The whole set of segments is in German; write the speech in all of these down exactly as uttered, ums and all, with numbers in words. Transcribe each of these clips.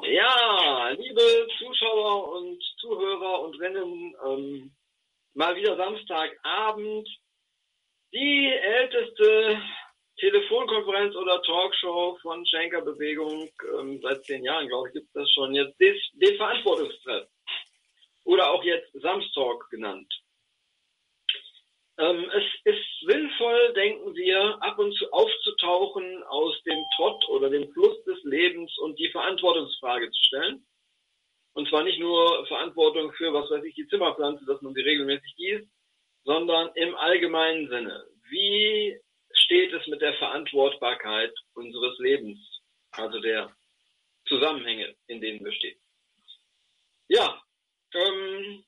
Ja, liebe Zuschauer und Zuhörer und Rennen, ähm, mal wieder Samstagabend. Die älteste Telefonkonferenz oder Talkshow von Schenker-Bewegung, ähm, seit zehn Jahren, glaube ich, gibt es das schon jetzt, den Verantwortungstreff. Oder auch jetzt Samstalk genannt. Ähm, es ist sinnvoll, denken wir, ab und zu aufzutauchen aus dem Trott oder dem Fluss des Lebens und die Verantwortungsfrage zu stellen. Und zwar nicht nur Verantwortung für, was weiß ich, die Zimmerpflanze, dass man sie regelmäßig gießt, sondern im allgemeinen Sinne. Wie steht es mit der Verantwortbarkeit unseres Lebens? Also der Zusammenhänge, in denen wir stehen. Ja, ähm,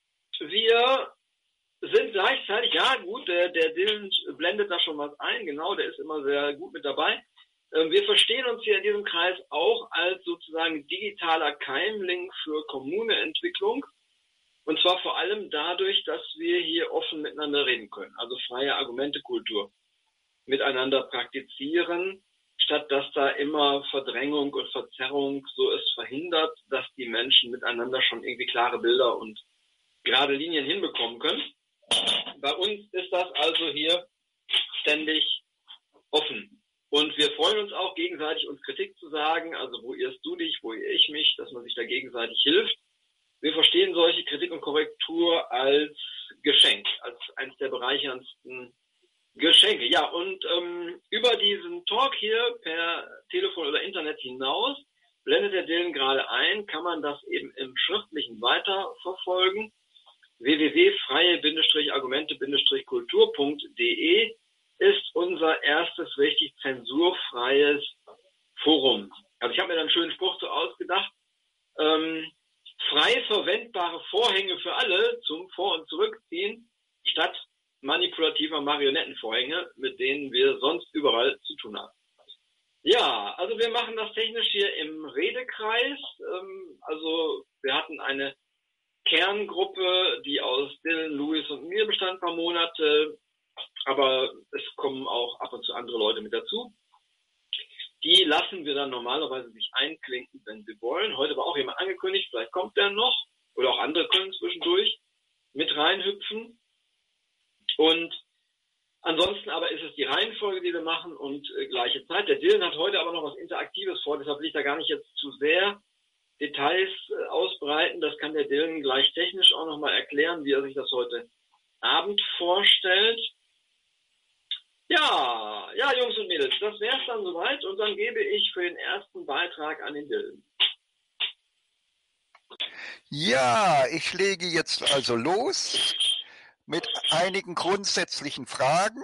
wir sind gleichzeitig, ja gut, der, der Dylan blendet da schon was ein, genau, der ist immer sehr gut mit dabei. Ähm, wir verstehen uns hier in diesem Kreis auch als sozusagen digitaler Keimling für Kommuneentwicklung. Und zwar vor allem dadurch, dass wir hier offen miteinander reden können, also freie Argumentekultur miteinander praktizieren, statt dass da immer Verdrängung und Verzerrung so es verhindert, dass die Menschen miteinander schon irgendwie klare Bilder und gerade Linien hinbekommen können. Bei uns ist das also hier ständig offen. Und wir freuen uns auch gegenseitig, uns Kritik zu sagen, also wo irrst du dich, wo irre ich mich, dass man sich da gegenseitig hilft. Wir verstehen solche Kritik und Korrektur als Geschenk, als eines der bereicherndsten Geschenke. Ja, und ähm, über diesen Talk hier per Telefon oder Internet hinaus blendet der Dylan gerade ein, kann man das eben im Schriftlichen weiterverfolgen. w w w punkt freie Argumente Kultur punkt de ist unser erstes richtig zensurfreies Forum. Also ich habe mir da einen schönen Spruch so ausgedacht. Ähm, frei verwendbare Vorhänge für alle zum Vor- und Zurückziehen statt manipulativer Marionettenvorhänge, mit denen wir sonst überall zu tun haben. Ja, also wir machen das technisch hier im Redekreis. Ähm, also wir hatten eine Kerngruppe, die aus Dylan, Louis und mir bestand, ein paar Monate, aber es kommen auch ab und zu andere Leute mit dazu. Die lassen wir dann normalerweise sich einklinken, wenn sie wollen. Heute war auch jemand angekündigt, vielleicht kommt der noch, oder auch andere können zwischendurch mit reinhüpfen. Und ansonsten aber ist es die Reihenfolge, die wir machen und äh, gleiche Zeit. Der Dylan hat heute aber noch was Interaktives vor, deshalb will ich da gar nicht jetzt zu sehr Details äh, ausbreiten. Das kann der Dylan gleich technisch auch nochmal erklären, wie er sich das heute Abend vorstellt. Ja, ja, Jungs und Mädels, das wär's dann soweit und dann gebe ich für den ersten Beitrag an den Dylan. Ja, ich lege jetzt also los mit einigen grundsätzlichen Fragen.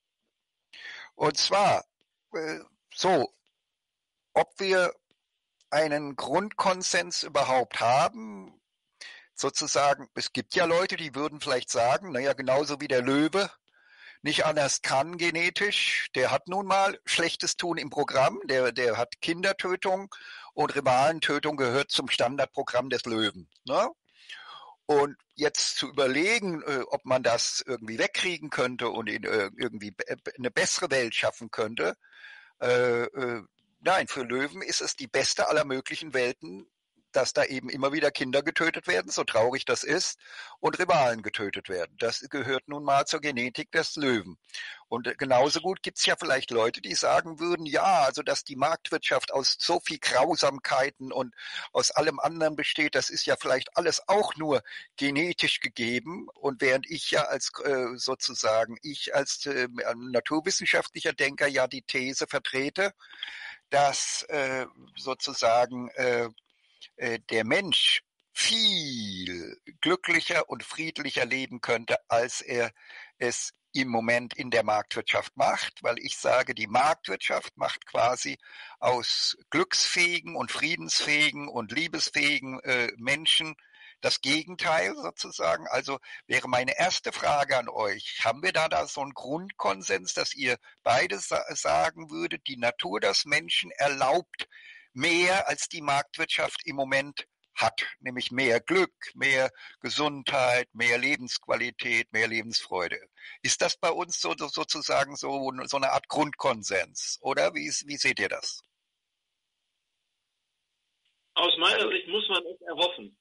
Und zwar, äh, so, ob wir einen Grundkonsens überhaupt haben, sozusagen, es gibt ja Leute, die würden vielleicht sagen, naja, genauso wie der Löwe nicht anders kann genetisch, der hat nun mal schlechtes Tun im Programm, der, der hat Kindertötung und Rivalentötung gehört zum Standardprogramm des Löwen. Ne? Und jetzt zu überlegen, äh, ob man das irgendwie wegkriegen könnte und in, äh, irgendwie eine bessere Welt schaffen könnte, äh, äh, nein, für Löwen ist es die beste aller möglichen Welten, dass da eben immer wieder Kinder getötet werden, so traurig das ist, und Rivalen getötet werden. Das gehört nun mal zur Genetik des Löwen. Und genauso gut gibt es ja vielleicht Leute, die sagen würden, ja, also dass die Marktwirtschaft aus so viel Grausamkeiten und aus allem anderen besteht, das ist ja vielleicht alles auch nur genetisch gegeben. Und während ich ja als äh, sozusagen, ich als äh, naturwissenschaftlicher Denker ja die These vertrete, dass äh, sozusagen äh, äh, der Mensch viel glücklicher und friedlicher leben könnte, als er es im Moment in der Marktwirtschaft macht, weil ich sage, die Marktwirtschaft macht quasi aus glücksfähigen und friedensfähigen und liebesfähigen äh, Menschen das Gegenteil sozusagen. Also wäre meine erste Frage an euch, haben wir da, da so einen Grundkonsens, dass ihr beide sa- sagen würdet, die Natur des Menschen erlaubt mehr als die Marktwirtschaft im Moment hat, nämlich mehr Glück, mehr Gesundheit, mehr Lebensqualität, mehr Lebensfreude. Ist das bei uns so, so sozusagen so, so eine Art Grundkonsens, oder? Wie, wie seht ihr das? Aus meiner Sicht muss man es erhoffen.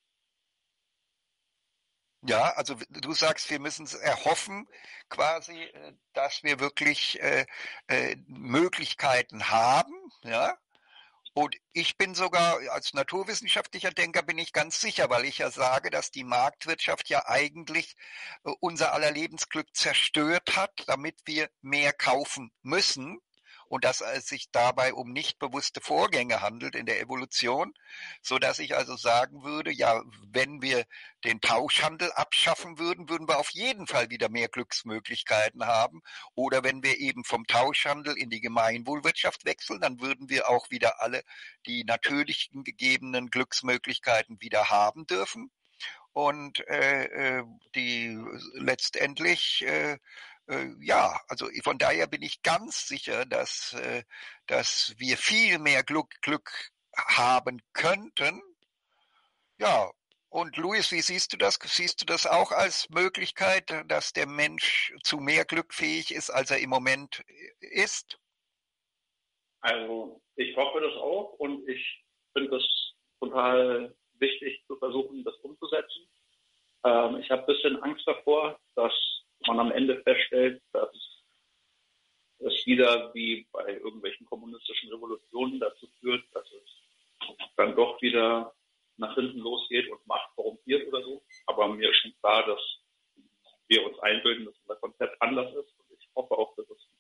Ja, also du sagst, wir müssen es erhoffen, quasi, dass wir wirklich äh, äh, Möglichkeiten haben, ja. Und ich bin sogar als naturwissenschaftlicher Denker bin ich ganz sicher, weil ich ja sage, dass die Marktwirtschaft ja eigentlich äh, unser aller Lebensglück zerstört hat, damit wir mehr kaufen müssen. Und dass es sich dabei um nicht bewusste Vorgänge handelt in der Evolution, so dass ich also sagen würde, ja, wenn wir den Tauschhandel abschaffen würden, würden wir auf jeden Fall wieder mehr Glücksmöglichkeiten haben. Oder wenn wir eben vom Tauschhandel in die Gemeinwohlwirtschaft wechseln, dann würden wir auch wieder alle die natürlichen gegebenen Glücksmöglichkeiten wieder haben dürfen. Und äh, die letztendlich äh, äh, ja, also von daher bin ich ganz sicher, dass, äh, dass wir viel mehr Glück, Glück haben könnten. Ja, und Luis, wie siehst du das? Siehst du das auch als Möglichkeit, dass der Mensch zu mehr Glück fähig ist, als er im Moment ist? Also ich hoffe das auch und ich finde es total wichtig zu versuchen, das umzusetzen. Ähm, ich habe ein bisschen Angst davor, dass man am Ende feststellt, dass es wieder wie bei irgendwelchen kommunistischen Revolutionen dazu führt, dass es dann doch wieder nach hinten losgeht und Macht korrumpiert oder so. Aber mir ist schon klar, dass wir uns einbilden, dass unser Konzept anders ist. Und ich hoffe auch, dass es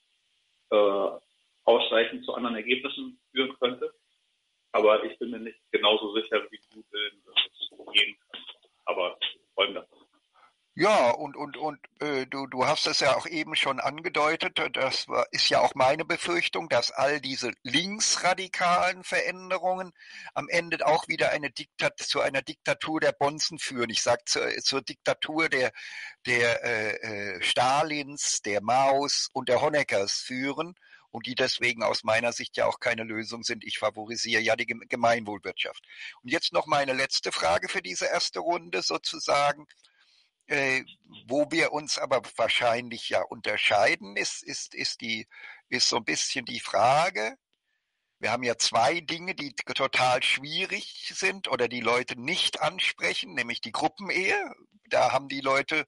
äh, ausreichend zu anderen Ergebnissen führen könnte. Aber ich bin mir nicht genauso sicher, wie du willst, dass es gehen kann. Aber folgendes. Ja, und, und, und äh, du, du hast es ja auch eben schon angedeutet, das war, ist ja auch meine Befürchtung, dass all diese linksradikalen Veränderungen am Ende auch wieder eine Diktat, zu einer Diktatur der Bonzen führen. Ich sage zur, zur Diktatur der, der äh, äh, Stalins, der Maos und der Honeckers führen und die deswegen aus meiner Sicht ja auch keine Lösung sind. Ich favorisiere ja die Gemeinwohlwirtschaft. Und jetzt noch meine letzte Frage für diese erste Runde sozusagen. Äh, wo wir uns aber wahrscheinlich ja unterscheiden, ist, ist, ist, die, ist so ein bisschen die Frage, wir haben ja zwei Dinge, die total schwierig sind oder die Leute nicht ansprechen, nämlich die Gruppenehe. Da haben die Leute,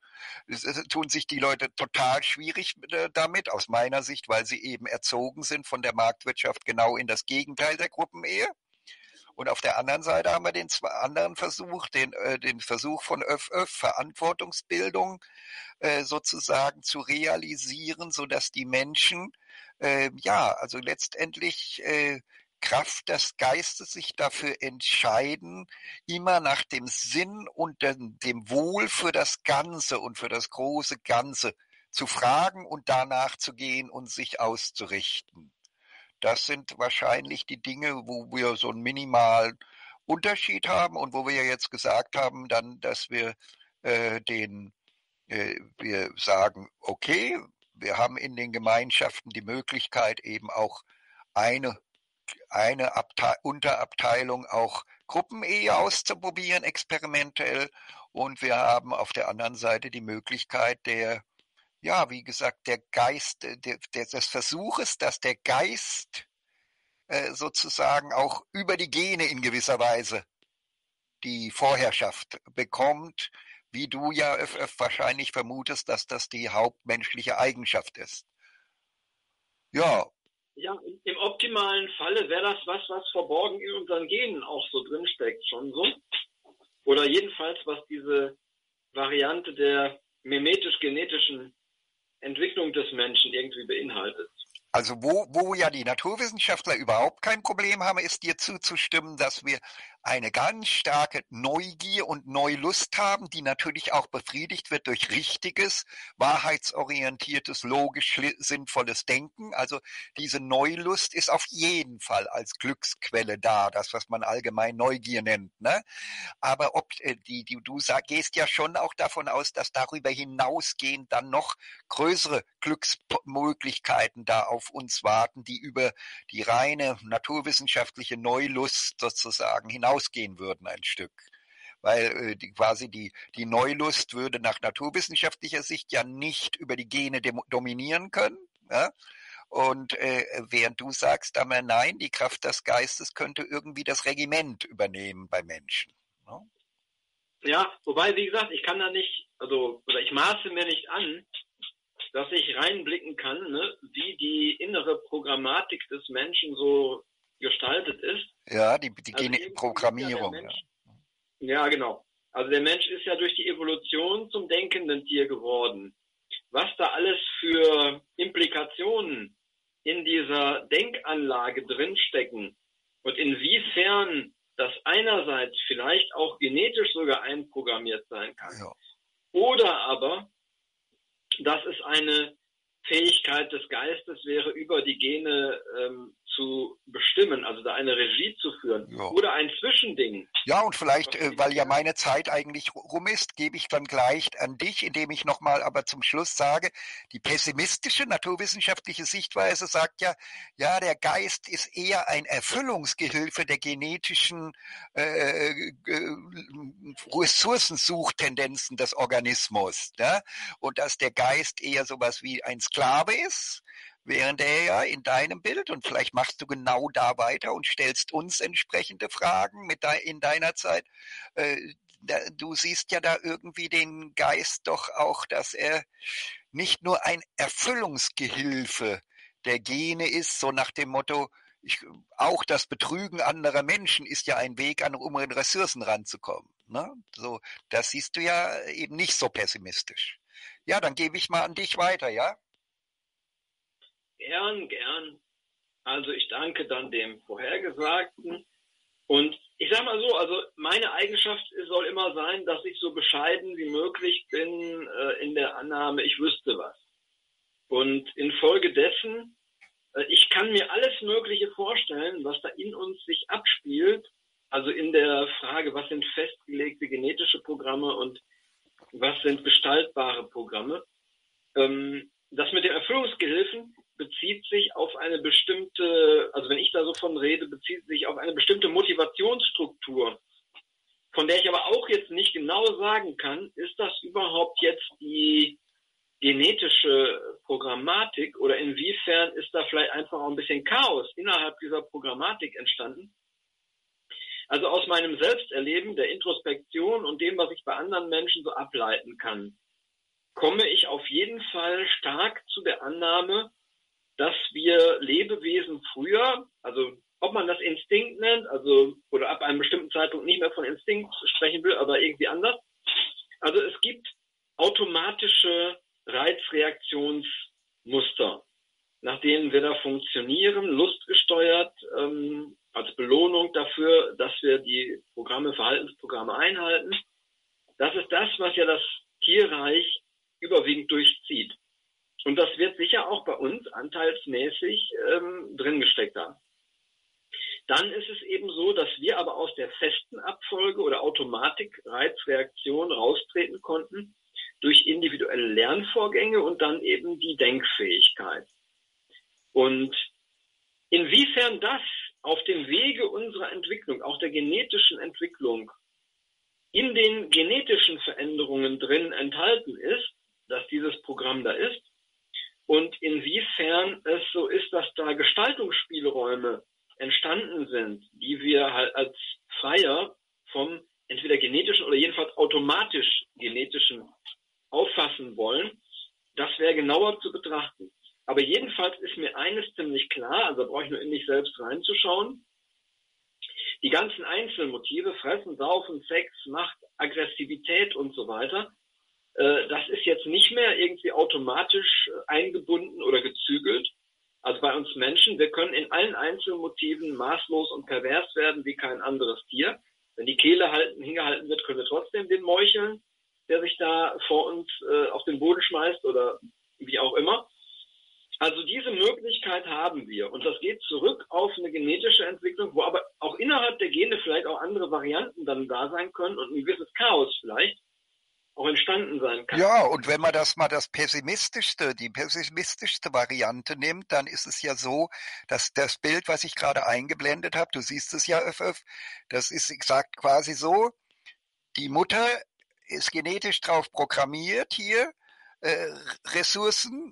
tun sich die Leute total schwierig damit, aus meiner Sicht, weil sie eben erzogen sind von der Marktwirtschaft genau in das Gegenteil der Gruppenehe. Und auf der anderen Seite haben wir den anderen Versuch, den, äh, den Versuch von Öff Öff, Verantwortungsbildung äh, sozusagen zu realisieren, so dass die Menschen, äh, ja, also letztendlich äh, Kraft des Geistes sich dafür entscheiden, immer nach dem Sinn und dem, dem Wohl für das Ganze und für das große Ganze zu fragen und danach zu gehen und sich auszurichten. Das sind wahrscheinlich die Dinge, wo wir so einen minimalen Unterschied haben und wo wir ja jetzt gesagt haben, dann, dass wir äh, den, äh, wir sagen, okay, wir haben in den Gemeinschaften die Möglichkeit eben auch eine, eine Abte- Unterabteilung auch Gruppenehe auszuprobieren, experimentell. Und wir haben auf der anderen Seite die Möglichkeit der, ja, wie gesagt, der Geist, der, der, des Versuches, dass der Geist äh, sozusagen auch über die Gene in gewisser Weise die Vorherrschaft bekommt, wie du ja öf öf wahrscheinlich vermutest, dass das die hauptmenschliche Eigenschaft ist. Ja. Ja, im optimalen Falle wäre das was, was verborgen in unseren Genen auch so drinsteckt, schon so. Oder jedenfalls, was diese Variante der mimetisch-genetischen Entwicklung des Menschen irgendwie beinhaltet. Also wo, wo ja die Naturwissenschaftler überhaupt kein Problem haben, ist dir zuzustimmen, dass wir eine ganz starke Neugier und Neulust haben, die natürlich auch befriedigt wird durch richtiges, wahrheitsorientiertes, logisch sinnvolles Denken. Also diese Neulust ist auf jeden Fall als Glücksquelle da, das, was man allgemein Neugier nennt, ne? Aber ob äh, die, die, du sag, gehst ja schon auch davon aus, dass darüber hinausgehend dann noch größere Glücksmöglichkeiten da auf uns warten, die über die reine naturwissenschaftliche Neulust sozusagen hinausgehen würden ein Stück. Weil äh, die, quasi die, die Neulust würde nach naturwissenschaftlicher Sicht ja nicht über die Gene dominieren können, ja? Und äh, während du sagst, aber nein, die Kraft des Geistes könnte irgendwie das Regiment übernehmen bei Menschen. Ne? Ja, wobei, wie gesagt, ich kann da nicht, also, oder ich maße mir nicht an, dass ich reinblicken kann, ne, wie die innere Programmatik des Menschen so gestaltet ist. Ja, die, die Also Programmierung. Ja, Mensch, ja. ja, genau. Also der Mensch ist ja durch die Evolution zum denkenden Tier geworden. Was da alles für Implikationen in dieser Denkanlage drinstecken und inwiefern das einerseits vielleicht auch genetisch sogar einprogrammiert sein kann. Ja. Oder aber, dass es eine Fähigkeit des Geistes wäre, über die Gene ähm, zu bestimmen, also da eine Regie zu führen. Ja. Oder ein Zwischending. Ja, und vielleicht, äh, weil ja meine Zeit eigentlich rum ist, gebe ich dann gleich an dich, indem ich nochmal aber zum Schluss sage, die pessimistische naturwissenschaftliche Sichtweise sagt ja, ja, der Geist ist eher ein Erfüllungsgehilfe der genetischen äh, äh, Ressourcensuchtendenzen des Organismus. Ne? Und dass der Geist eher sowas wie ein Sklave ist, während er ja in deinem Bild, und vielleicht machst du genau da weiter und stellst uns entsprechende Fragen mit de, in deiner Zeit, äh, da, du siehst ja da irgendwie den Geist doch auch, dass er nicht nur ein Erfüllungsgehilfe der Gene ist, so nach dem Motto, ich, auch das Betrügen anderer Menschen ist ja ein Weg, an um an Ressourcen ranzukommen. Ne? So, das siehst du ja eben nicht so pessimistisch. Ja, dann gebe ich mal an dich weiter, ja? Gern, gern. Also ich danke dann dem Vorhergesagten. Und ich sage mal so, also meine Eigenschaft soll immer sein, dass ich so bescheiden wie möglich bin äh, in der Annahme, ich wüsste was. Und infolgedessen, äh, ich kann mir alles Mögliche vorstellen, was da in uns sich abspielt. Also in der Frage, was sind festgelegte genetische Programme und was sind gestaltbare Programme. Ähm, das mit den Erfüllungsgehilfen bezieht sich auf eine bestimmte, also wenn ich da so von rede, bezieht sich auf eine bestimmte Motivationsstruktur, von der ich aber auch jetzt nicht genau sagen kann, ist das überhaupt jetzt die genetische Programmatik oder inwiefern ist da vielleicht einfach auch ein bisschen Chaos innerhalb dieser Programmatik entstanden. Also aus meinem Selbsterleben, der Introspektion und dem, was ich bei anderen Menschen so ableiten kann, komme ich auf jeden Fall stark zu der Annahme, dass wir Lebewesen früher, also ob man das Instinkt nennt, also oder ab einem bestimmten Zeitpunkt nicht mehr von Instinkt sprechen will, aber irgendwie anders. Also es gibt automatische Reizreaktionsmuster, nach denen wir da funktionieren, lustgesteuert, ähm, als Belohnung dafür, dass wir die Programme, Verhaltensprogramme einhalten. Das ist das, was ja das Tierreich überwiegend durchzieht. Und das wird sicher auch bei uns anteilsmäßig ähm, drin gesteckt haben. Dann ist es eben so, dass wir aber aus der festen Abfolge oder Automatik-Reizreaktion raustreten konnten durch individuelle Lernvorgänge und dann eben die Denkfähigkeit. Und inwiefern das auf dem Wege unserer Entwicklung, auch der genetischen Entwicklung, in den genetischen Veränderungen drin enthalten ist, dass dieses Programm da ist, und inwiefern es so ist, dass da Gestaltungsspielräume entstanden sind, die wir halt als Freier vom entweder genetischen oder jedenfalls automatisch genetischen auffassen wollen, das wäre genauer zu betrachten. Aber jedenfalls ist mir eines ziemlich klar, also brauche ich nur in mich selbst reinzuschauen, die ganzen Einzelmotive, Fressen, Saufen, Sex, Macht, Aggressivität und so weiter, das ist jetzt nicht mehr irgendwie automatisch eingebunden oder gezügelt. Also bei uns Menschen, wir können in allen Einzelmotiven maßlos und pervers werden wie kein anderes Tier. Wenn die Kehle halten, hingehalten wird, können wir trotzdem den meucheln, der sich da vor uns äh, auf den Boden schmeißt oder wie auch immer. Also diese Möglichkeit haben wir. Und das geht zurück auf eine genetische Entwicklung, wo aber auch innerhalb der Gene vielleicht auch andere Varianten dann da sein können und ein gewisses Chaos vielleicht auch entstanden sein kann. Ja, und wenn man das mal das pessimistischste, die pessimistischste Variante nimmt, dann ist es ja so, dass das Bild, was ich gerade eingeblendet habe, du siehst es ja, Öf, Öf, das ist, ich sag quasi so, die Mutter ist genetisch drauf programmiert, hier äh, Ressourcen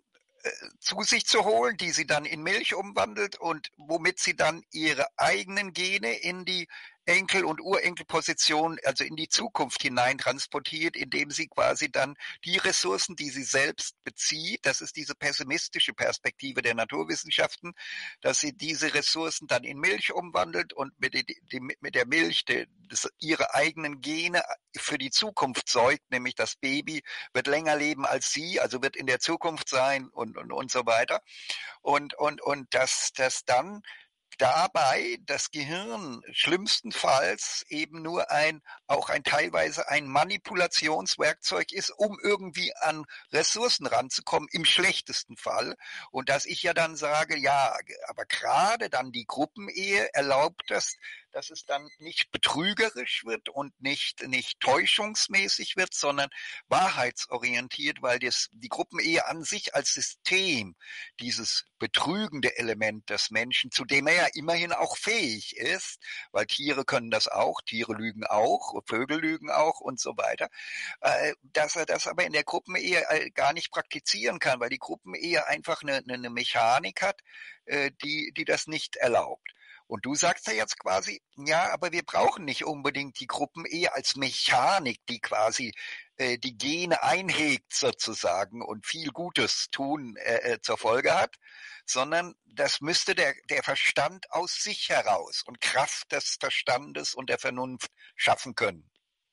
zu sich zu holen, die sie dann in Milch umwandelt und womit sie dann ihre eigenen Gene in die Enkel- und Urenkelposition, also in die Zukunft hinein transportiert, indem sie quasi dann die Ressourcen, die sie selbst bezieht, das ist diese pessimistische Perspektive der Naturwissenschaften, dass sie diese Ressourcen dann in Milch umwandelt und mit, die, die, mit der Milch die, das, ihre eigenen Gene für die Zukunft säugt, nämlich das Baby wird länger leben als sie, also wird in der Zukunft sein und, und, und so weiter. Und, und, und dass das dann dabei das Gehirn schlimmstenfalls eben nur ein, auch ein teilweise ein Manipulationswerkzeug ist, um irgendwie an Ressourcen ranzukommen, im schlechtesten Fall. Und dass ich ja dann sage, ja, aber gerade dann die Gruppenehe erlaubt das, dass es dann nicht betrügerisch wird und nicht, nicht täuschungsmäßig wird, sondern wahrheitsorientiert, weil das, die Gruppenehe an sich als System, dieses betrügende Element des Menschen, zu dem er ja immerhin auch fähig ist, weil Tiere können das auch, Tiere lügen auch, Vögel lügen auch und so weiter, äh, dass er das aber in der Gruppenehe gar nicht praktizieren kann, weil die Gruppenehe einfach eine, eine Mechanik hat, äh, die, die das nicht erlaubt. Und du sagst ja jetzt quasi, ja, aber wir brauchen nicht unbedingt die Gruppenehe als Mechanik, die quasi äh, die Gene einhegt sozusagen und viel Gutes tun äh, zur Folge hat, sondern das müsste der, der Verstand aus sich heraus und Kraft des Verstandes und der Vernunft schaffen können.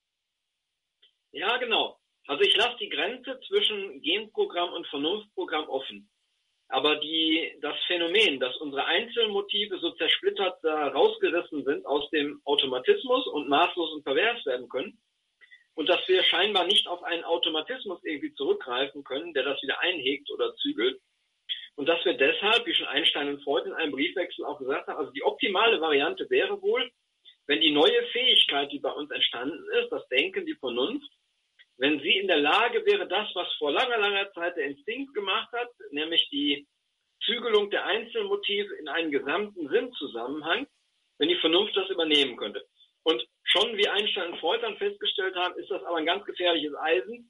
Ja, genau. Also ich lasse die Grenze zwischen Genprogramm und Vernunftprogramm offen. Aber die, das Phänomen, dass unsere Einzelmotive so zersplittert da rausgerissen sind aus dem Automatismus und maßlos und pervers werden können und dass wir scheinbar nicht auf einen Automatismus irgendwie zurückgreifen können, der das wieder einhegt oder zügelt und dass wir deshalb, wie schon Einstein und Freud in einem Briefwechsel auch gesagt haben, also die optimale Variante wäre wohl, wenn die neue Fähigkeit, die bei uns entstanden ist, das Denken, die Vernunft, wenn sie in der Lage wäre, das, was vor langer, langer Zeit der Instinkt gemacht hat, nämlich die Zügelung der Einzelmotive in einen gesamten Sinnzusammenhang, wenn die Vernunft das übernehmen könnte. Und schon wie Einstein und Freud dann festgestellt haben, ist das aber ein ganz gefährliches Eisen,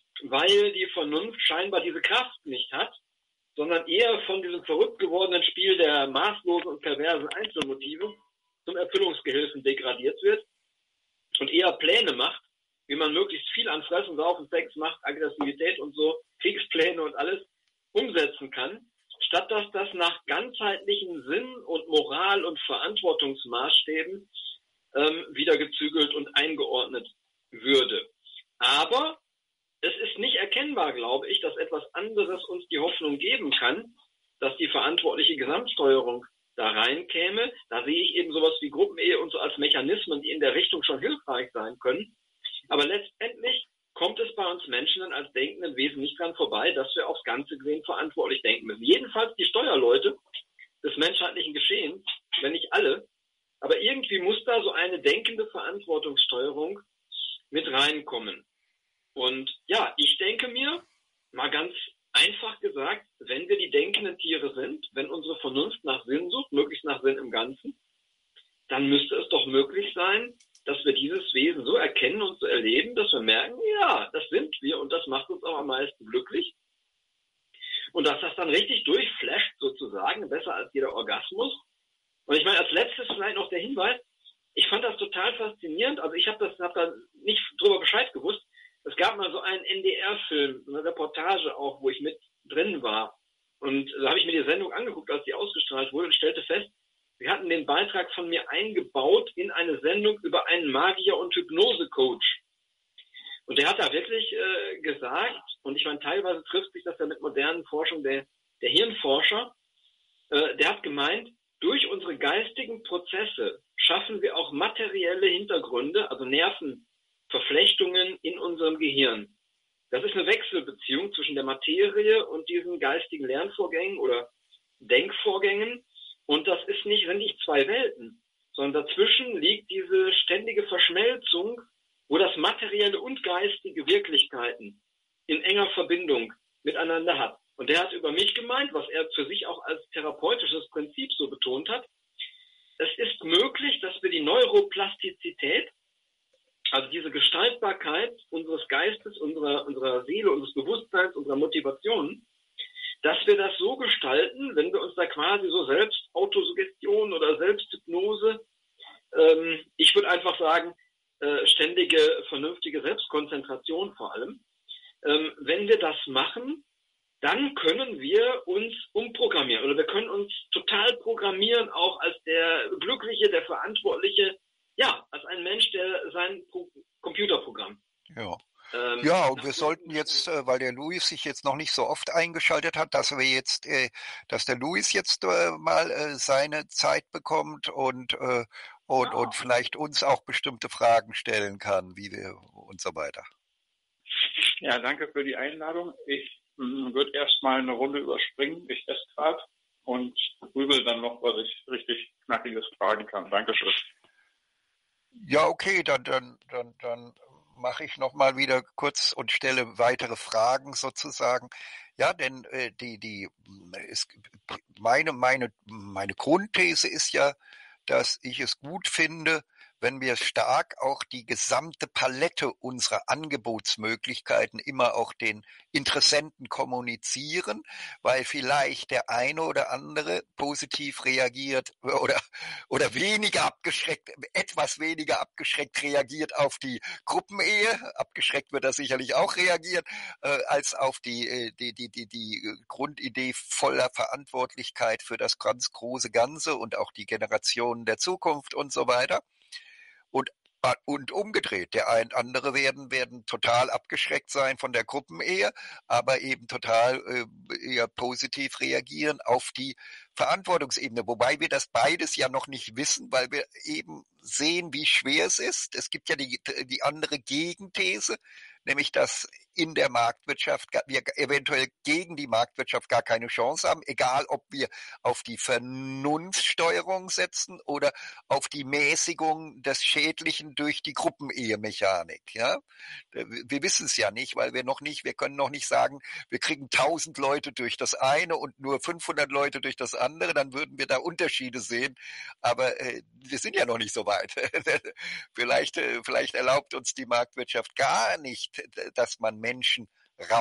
weil die Vernunft scheinbar diese Kraft nicht hat, sondern eher von diesem verrückt gewordenen Spiel der maßlosen und perversen Einzelmotive zum Erfüllungsgehilfen degradiert wird und eher Pläne macht, wie man möglichst viel an Fressen, Saufen, Sex, Macht, Aggressivität und so, Kriegspläne und alles umsetzen kann, statt dass das nach ganzheitlichen Sinn und Moral und Verantwortungsmaßstäben ähm, wieder gezügelt und eingeordnet würde. Aber es ist nicht erkennbar, glaube ich, dass etwas anderes uns die Hoffnung geben kann, dass die verantwortliche Gesamtsteuerung da reinkäme. Da sehe ich eben sowas wie Gruppenehe und so als Mechanismen, die in der Richtung schon hilfreich sein können. Aber letztendlich kommt es bei uns Menschen dann als denkenden Wesen nicht dran vorbei, dass wir aufs Ganze gesehen verantwortlich denken müssen. Jedenfalls die Steuerleute des menschheitlichen Geschehens, wenn nicht alle. Aber irgendwie muss da so eine denkende Verantwortungssteuerung mit reinkommen. Und ja, ich denke mir, mal ganz einfach gesagt, wenn wir die denkenden Tiere sind, wenn unsere Vernunft nach Sinn sucht, möglichst nach Sinn im Ganzen, dann müsste es doch möglich sein, dass wir dieses Wesen so erkennen und so erleben, dass wir merken, ja, das sind wir und das macht uns auch am meisten glücklich. Und dass das dann richtig durchflasht sozusagen, besser als jeder Orgasmus. Und ich meine, als letztes vielleicht noch der Hinweis, ich fand das total faszinierend, also ich habe das hab da nicht drüber Bescheid gewusst. Es gab mal so einen N D R-Film, eine Reportage auch, wo ich mit drin war. Und da habe ich mir die Sendung angeguckt, als die ausgestrahlt wurde und stellte fest, wir hatten den Beitrag von mir eingebaut in eine Sendung über einen Magier und Hypnose-Coach. Und der hat da wirklich äh, gesagt, und ich meine, teilweise trifft sich das ja mit modernen Forschung der, der Hirnforscher, äh, der hat gemeint, durch unsere geistigen Prozesse schaffen wir auch materielle Hintergründe, also Nervenverflechtungen in unserem Gehirn. Das ist eine Wechselbeziehung zwischen der Materie und diesen geistigen Lernvorgängen oder Denkvorgängen. Und das ist nicht, sind nicht zwei Welten, sondern dazwischen liegt diese ständige Verschmelzung, wo das materielle und geistige Wirklichkeiten in enger Verbindung miteinander hat. Und der hat über mich gemeint, was er für sich auch als therapeutisches Prinzip so betont hat. Es ist möglich, dass wir die Neuroplastizität, also diese Gestaltbarkeit unseres Geistes, unserer, unserer Seele, unseres Bewusstseins, unserer Motivation, dass wir das so gestalten, wenn wir uns da quasi so selbst Autosuggestion oder Selbsthypnose, ähm, ich würde einfach sagen, äh, ständige, vernünftige Selbstkonzentration vor allem, ähm, wenn wir das machen, dann können wir uns umprogrammieren oder wir können uns total programmieren, auch als der Glückliche, der Verantwortliche, ja, als ein Mensch, der sein Pro- Computerprogramm. Ja. Ähm, Ja, und wir sollten jetzt, äh, weil der Luis sich jetzt noch nicht so oft eingeschaltet hat, dass wir jetzt, äh, dass der Luis jetzt äh, mal äh, seine Zeit bekommt und, äh, und, ja. und vielleicht uns auch bestimmte Fragen stellen kann, wie wir und so weiter. Ja, danke für die Einladung. Ich mm, würde erstmal eine Runde überspringen. Ich esse gerade und grübel dann noch, was ich richtig Knackiges fragen kann. Dankeschön. Ja, okay, dann, dann, dann, dann mache ich nochmal wieder kurz und stelle weitere Fragen sozusagen. Ja, denn äh, die, die, es, meine, meine, meine Grundthese ist ja, dass ich es gut finde, wenn wir stark auch die gesamte Palette unserer Angebotsmöglichkeiten immer auch den Interessenten kommunizieren, weil vielleicht der eine oder andere positiv reagiert oder, oder weniger abgeschreckt, etwas weniger abgeschreckt reagiert auf die Gruppenehe. Abgeschreckt wird er sicherlich auch reagieren, äh, als auf die, die, die, die, die Grundidee voller Verantwortlichkeit für das ganz große Ganze und auch die Generationen der Zukunft und so weiter. Und, und umgedreht, der ein andere werden, werden total abgeschreckt sein von der Gruppenehe, aber eben total äh, eher positiv reagieren auf die Verantwortungsebene, wobei wir das beides ja noch nicht wissen, weil wir eben sehen, wie schwer es ist. Es gibt ja die, die andere Gegenthese, nämlich dass in der Marktwirtschaft wir eventuell gegen die Marktwirtschaft gar keine Chance haben, egal ob wir auf die Vernunftssteuerung setzen oder auf die Mäßigung des Schädlichen durch die Gruppenehemechanik. Ja? Wir wissen es ja nicht, weil wir noch nicht, wir können noch nicht sagen, wir kriegen tausend Leute durch das eine und nur fünfhundert Leute durch das andere, dann würden wir da Unterschiede sehen. Aber äh, wir sind ja noch nicht so weit. vielleicht, äh, vielleicht erlaubt uns die Marktwirtschaft gar nicht, dass man Menschen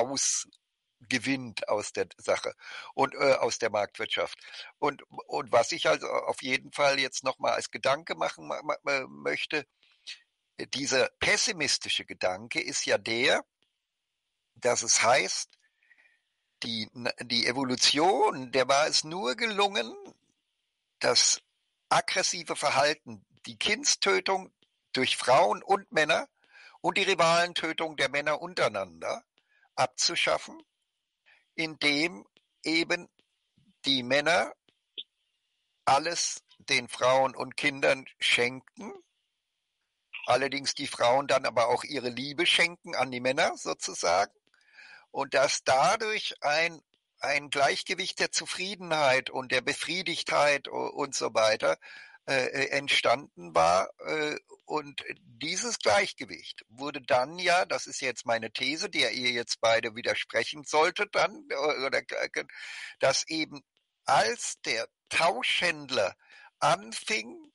rausgewinnt aus der Sache und äh, aus der Marktwirtschaft. Und, und was ich also auf jeden Fall jetzt nochmal als Gedanke machen möchte, dieser pessimistische Gedanke ist ja der, dass es heißt, die, die Evolution, der war es nur gelungen, das aggressive Verhalten, die Kindstötung durch Frauen und Männer und die Rivalentötung der Männer untereinander abzuschaffen, indem eben die Männer alles den Frauen und Kindern schenken, allerdings die Frauen dann aber auch ihre Liebe schenken an die Männer sozusagen, und dass dadurch ein, ein Gleichgewicht der Zufriedenheit und der Befriedigtheit und so weiter äh, entstanden war. Äh, und dieses Gleichgewicht wurde dann ja, das ist jetzt meine These, der ihr jetzt beide widersprechen solltet dann, oder, dass eben als der Tauschhändler anfing,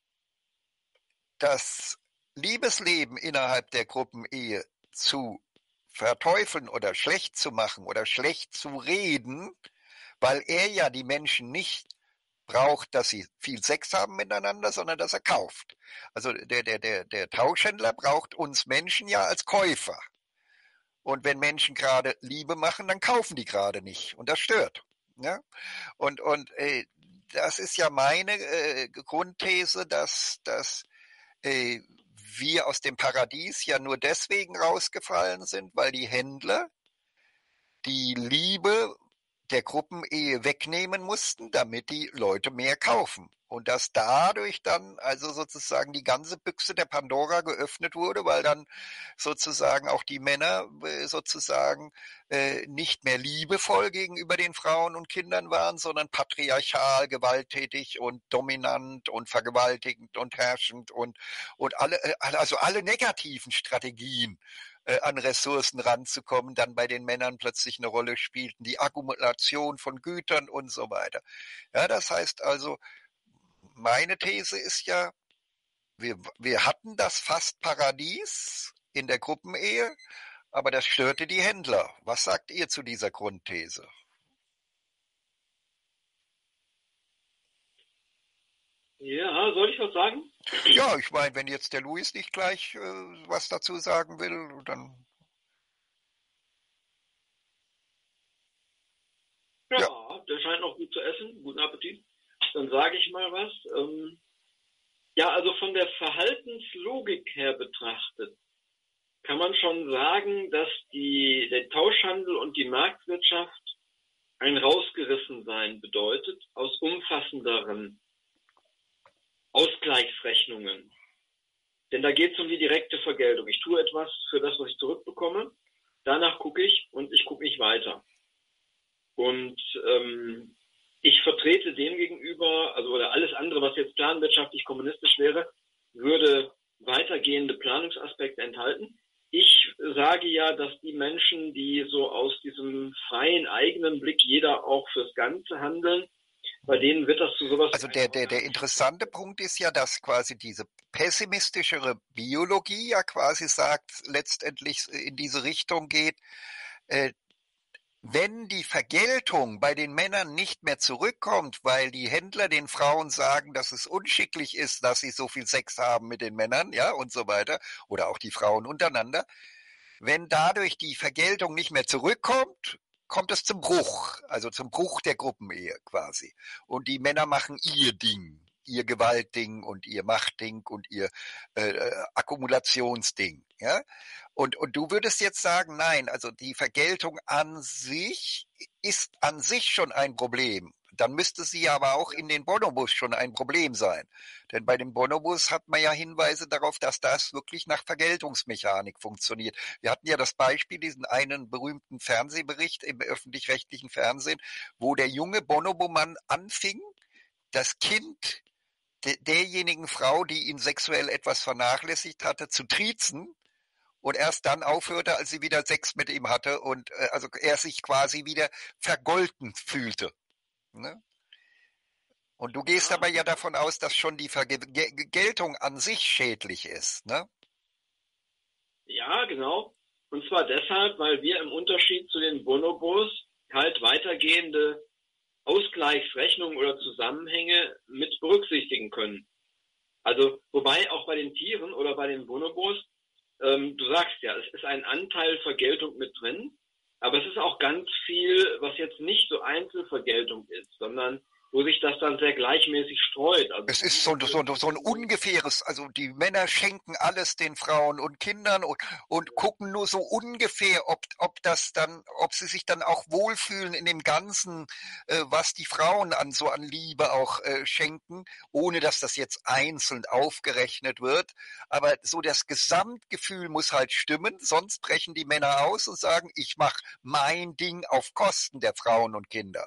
das Liebesleben innerhalb der Gruppenehe zu verteufeln oder schlecht zu machen oder schlecht zu reden, weil er ja die Menschen nicht braucht, dass sie viel Sex haben miteinander, sondern dass er kauft. Also der, der, der, der Tauschhändler braucht uns Menschen ja als Käufer. Und wenn Menschen gerade Liebe machen, dann kaufen die gerade nicht. Und das stört. Ja? Und, und äh, das ist ja meine äh, Grundthese, dass, dass äh, wir aus dem Paradies ja nur deswegen rausgefallen sind, weil die Händler die Liebe der Gruppenehe wegnehmen mussten, damit die Leute mehr kaufen. Und dass dadurch dann also sozusagen die ganze Büchse der Pandora geöffnet wurde, weil dann sozusagen auch die Männer sozusagen äh, nicht mehr liebevoll gegenüber den Frauen und Kindern waren, sondern patriarchal, gewalttätig und dominant und vergewaltigend und herrschend und, und alle, also alle negativen Strategien an Ressourcen ranzukommen, dann bei den Männern plötzlich eine Rolle spielten, die Akkumulation von Gütern und so weiter. Ja, das heißt also, meine These ist ja, wir, wir hatten das fast Paradies in der Gruppenehe, aber das störte die Händler. Was sagt ihr zu dieser Grundthese? Ja, soll ich was sagen? Ja, ich meine, wenn jetzt der Luis nicht gleich äh, was dazu sagen will, dann ja. Ja, der scheint noch gut zu essen. Guten Appetit. Dann sage ich mal was. Ähm, ja, also von der Verhaltenslogik her betrachtet, kann man schon sagen, dass die, der Tauschhandel und die Marktwirtschaft ein Rausgerissensein bedeutet aus umfassenderen Ausgleichsrechnungen. Denn da geht es um die direkte Vergeltung. Ich tue etwas für das, was ich zurückbekomme. Danach gucke ich und ich gucke nicht weiter. Und ähm, ich vertrete dem gegenüber, also oder alles andere, was jetzt planwirtschaftlich kommunistisch wäre, würde weitergehende Planungsaspekte enthalten. Ich sage ja, dass die Menschen, die so aus diesem freien eigenen Blick jeder auch fürs Ganze handeln, bei denen wird das zu sowas. Also der, der, der interessante Punkt ist ja, dass quasi diese pessimistischere Biologie ja quasi sagt, letztendlich in diese Richtung geht, äh, wenn die Vergeltung bei den Männern nicht mehr zurückkommt, weil die Händler den Frauen sagen, dass es unschicklich ist, dass sie so viel Sex haben mit den Männern, ja, und so weiter, oder auch die Frauen untereinander, wenn dadurch die Vergeltung nicht mehr zurückkommt, kommt es zum Bruch, also zum Bruch der Gruppenehe quasi. Und die Männer machen ihr Ding, ihr Gewaltding und ihr Machtding und ihr äh, Akkumulationsding, ja. Und, und du würdest jetzt sagen, nein, also die Vergeltung an sich ist an sich schon ein Problem. Dann müsste sie aber auch in den Bonobos schon ein Problem sein. Denn bei den Bonobos hat man ja Hinweise darauf, dass das wirklich nach Vergeltungsmechanik funktioniert. Wir hatten ja das Beispiel, diesen einen berühmten Fernsehbericht im öffentlich-rechtlichen Fernsehen, wo der junge Bonobo-Mann anfing, das Kind de- derjenigen Frau, die ihn sexuell etwas vernachlässigt hatte, zu triezen, und erst dann aufhörte, als sie wieder Sex mit ihm hatte und äh, also er sich quasi wieder vergolten fühlte. Ne? Und du gehst Ja, aber ja davon aus, dass schon die Vergeltung an sich schädlich ist, ne? ja, genau. Und zwar deshalb, weil wir im Unterschied zu den Bonobos halt weitergehende Ausgleichsrechnungen oder Zusammenhänge mit berücksichtigen können. Also, wobei auch bei den Tieren oder bei den Bonobos, ähm, du sagst ja, es ist ein Anteil Vergeltung mit drin, aber es ist auch ganz viel, was jetzt nicht so Einzelvergeltung ist, sondern wo sich das dann sehr gleichmäßig streut. Also Es ist so, so, so ein ungefähres, also die Männer schenken alles den Frauen und Kindern und, und gucken nur so ungefähr, ob, ob das dann, ob sie sich dann auch wohlfühlen in dem Ganzen, äh, was die Frauen an so an Liebe auch äh, schenken, ohne dass das jetzt einzeln aufgerechnet wird. Aber so das Gesamtgefühl muss halt stimmen, sonst brechen die Männer aus und sagen, ich mache mein Ding auf Kosten der Frauen und Kinder.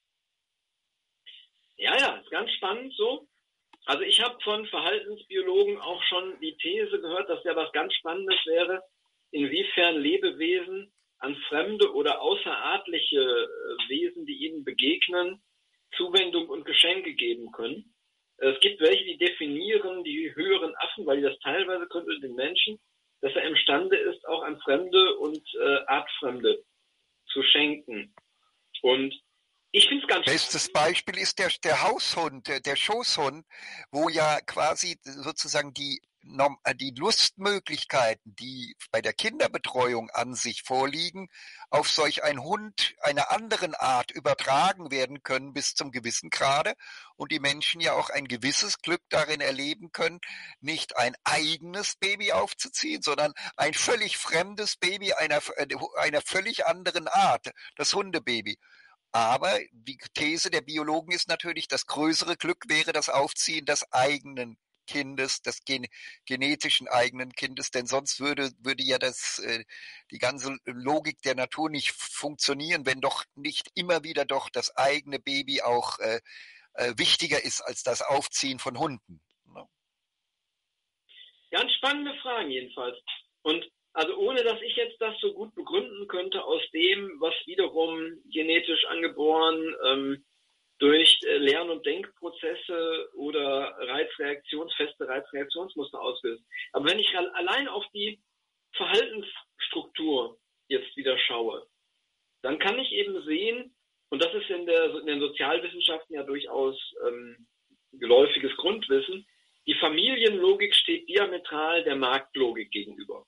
Ja, ja, ist ganz spannend so. Also ich habe von Verhaltensbiologen auch schon die These gehört, dass ja was ganz Spannendes wäre, inwiefern Lebewesen an fremde oder außerartliche Wesen, die ihnen begegnen, Zuwendung und Geschenke geben können. Es gibt welche, die definieren die höheren Affen, weil die das teilweise können mit den Menschen, dass er imstande ist, auch an Fremde und äh, Artfremde zu schenken. Und ich finde es ganz Bestes spannend. Beispiel ist der, der Haushund, der, der Schoßhund, wo ja quasi sozusagen die, die Lustmöglichkeiten, die bei der Kinderbetreuung an sich vorliegen, auf solch einen Hund einer anderen Art übertragen werden können bis zum gewissen Grade und die Menschen ja auch ein gewisses Glück darin erleben können, nicht ein eigenes Baby aufzuziehen, sondern ein völlig fremdes Baby einer, einer völlig anderen Art, das Hundebaby. Aber die These der Biologen ist natürlich, das größere Glück wäre das Aufziehen des eigenen Kindes, des gen genetischen eigenen Kindes, denn sonst würde, würde ja das, äh, die ganze Logik der Natur nicht funktionieren, wenn doch nicht immer wieder doch das eigene Baby auch äh, äh, wichtiger ist als das Aufziehen von Hunden. Ne? Ganz spannende Fragen jedenfalls. Und also ohne, dass ich jetzt das so gut begründen könnte aus dem, was wiederum genetisch angeboren ähm, durch äh, Lern- und Denkprozesse oder Reizreaktionsfeste Reizreaktionsmuster ausgelöst. Aber wenn ich allein auf die Verhaltensstruktur jetzt wieder schaue, dann kann ich eben sehen, und das ist in, der, in den Sozialwissenschaften ja durchaus ähm, geläufiges Grundwissen, die Familienlogik steht diametral der Marktlogik gegenüber.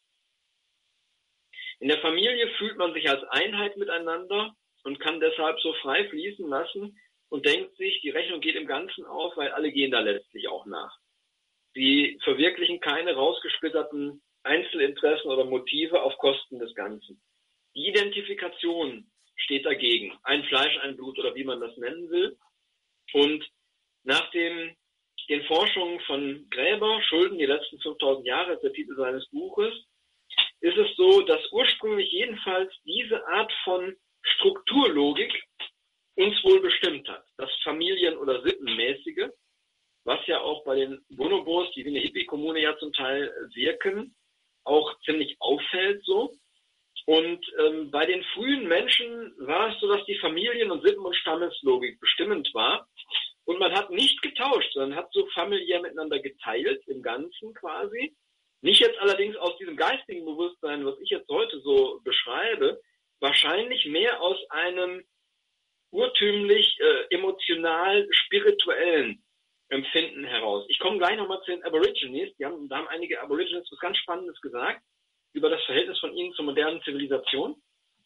In der Familie fühlt man sich als Einheit miteinander und kann deshalb so frei fließen lassen und denkt sich, die Rechnung geht im Ganzen auf, weil alle gehen da letztlich auch nach. Sie verwirklichen keine rausgesplitterten Einzelinteressen oder Motive auf Kosten des Ganzen. Die Identifikation steht dagegen. Ein Fleisch, ein Blut oder wie man das nennen will. Und nach dem, den Forschungen von Gräber, Schulden die letzten fünftausend Jahre, ist der Titel seines Buches, ist es so, dass ursprünglich jedenfalls diese Art von Strukturlogik uns wohl bestimmt hat. Das Familien- oder Sittenmäßige, was ja auch bei den Bonobos, die wie eine Hippie-Kommune ja zum Teil wirken, auch ziemlich auffällt so. Und ähm, bei den frühen Menschen war es so, dass die Familien- und Sippen- und Stammeslogik bestimmend war. Und man hat nicht getauscht, sondern hat so familiär miteinander geteilt, im Ganzen quasi. Nicht jetzt allerdings aus diesem geistigen Bewusstsein, was ich jetzt heute so beschreibe, wahrscheinlich mehr aus einem urtümlich äh, emotional-spirituellen Empfinden heraus. Ich komme gleich nochmal zu den Aborigines. Die haben, da haben einige Aborigines was ganz Spannendes gesagt über das Verhältnis von ihnen zur modernen Zivilisation.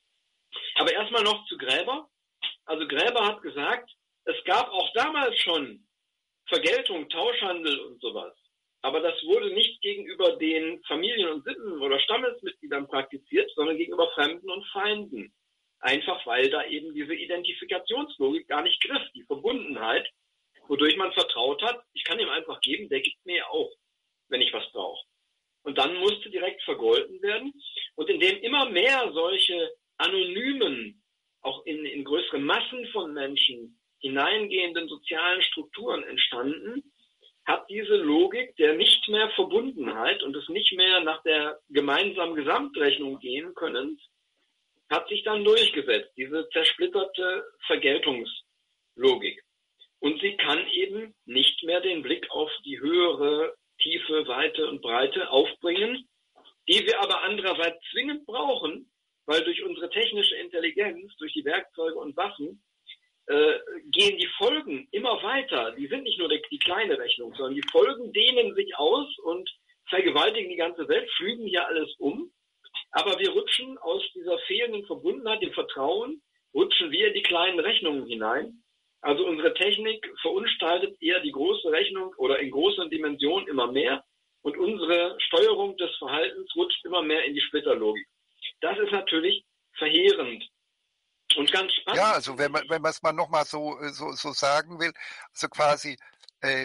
Aber erstmal noch zu Gräber. Also Gräber hat gesagt, es gab auch damals schon Vergeltung, Tauschhandel und sowas. Aber das wurde nicht gegenüber den Familien- und Sippen- oder Stammesmitgliedern praktiziert, sondern gegenüber Fremden und Feinden. Einfach weil da eben diese Identifikationslogik gar nicht griff, die Verbundenheit, wodurch man vertraut hat, ich kann ihm einfach geben, der gibt mir auch, wenn ich was brauche. Und dann musste direkt vergolten werden. Und indem immer mehr solche anonymen, auch in, in größere Massen von Menschen hineingehenden sozialen Strukturen entstanden, hat diese Logik der nicht mehr Verbundenheit und des nicht mehr nach der gemeinsamen Gesamtrechnung gehen können, hat sich dann durchgesetzt, diese zersplitterte Vergeltungslogik. Und sie kann eben nicht mehr den Blick auf die höhere Tiefe, Weite und Breite aufbringen, die wir aber andererseits zwingend brauchen, weil durch unsere technische Intelligenz, durch die Werkzeuge und Waffen, äh, gehen die Folgen immer weiter. Die sind nicht nur die, die kleine Rechnung, sondern die Folgen dehnen sich aus und vergewaltigen die ganze Welt, flügen hier alles um. Aber wir rutschen aus dieser fehlenden Verbundenheit, dem Vertrauen, rutschen wir in die kleinen Rechnungen hinein. Also unsere Technik verunstaltet eher die große Rechnung oder in großen Dimensionen immer mehr und unsere Steuerung des Verhaltens rutscht immer mehr in die Splitterlogik. Das ist natürlich verheerend und ganz spannend. Ja, also wenn man wenn man es mal nochmal so, so, so sagen will, also quasi, äh,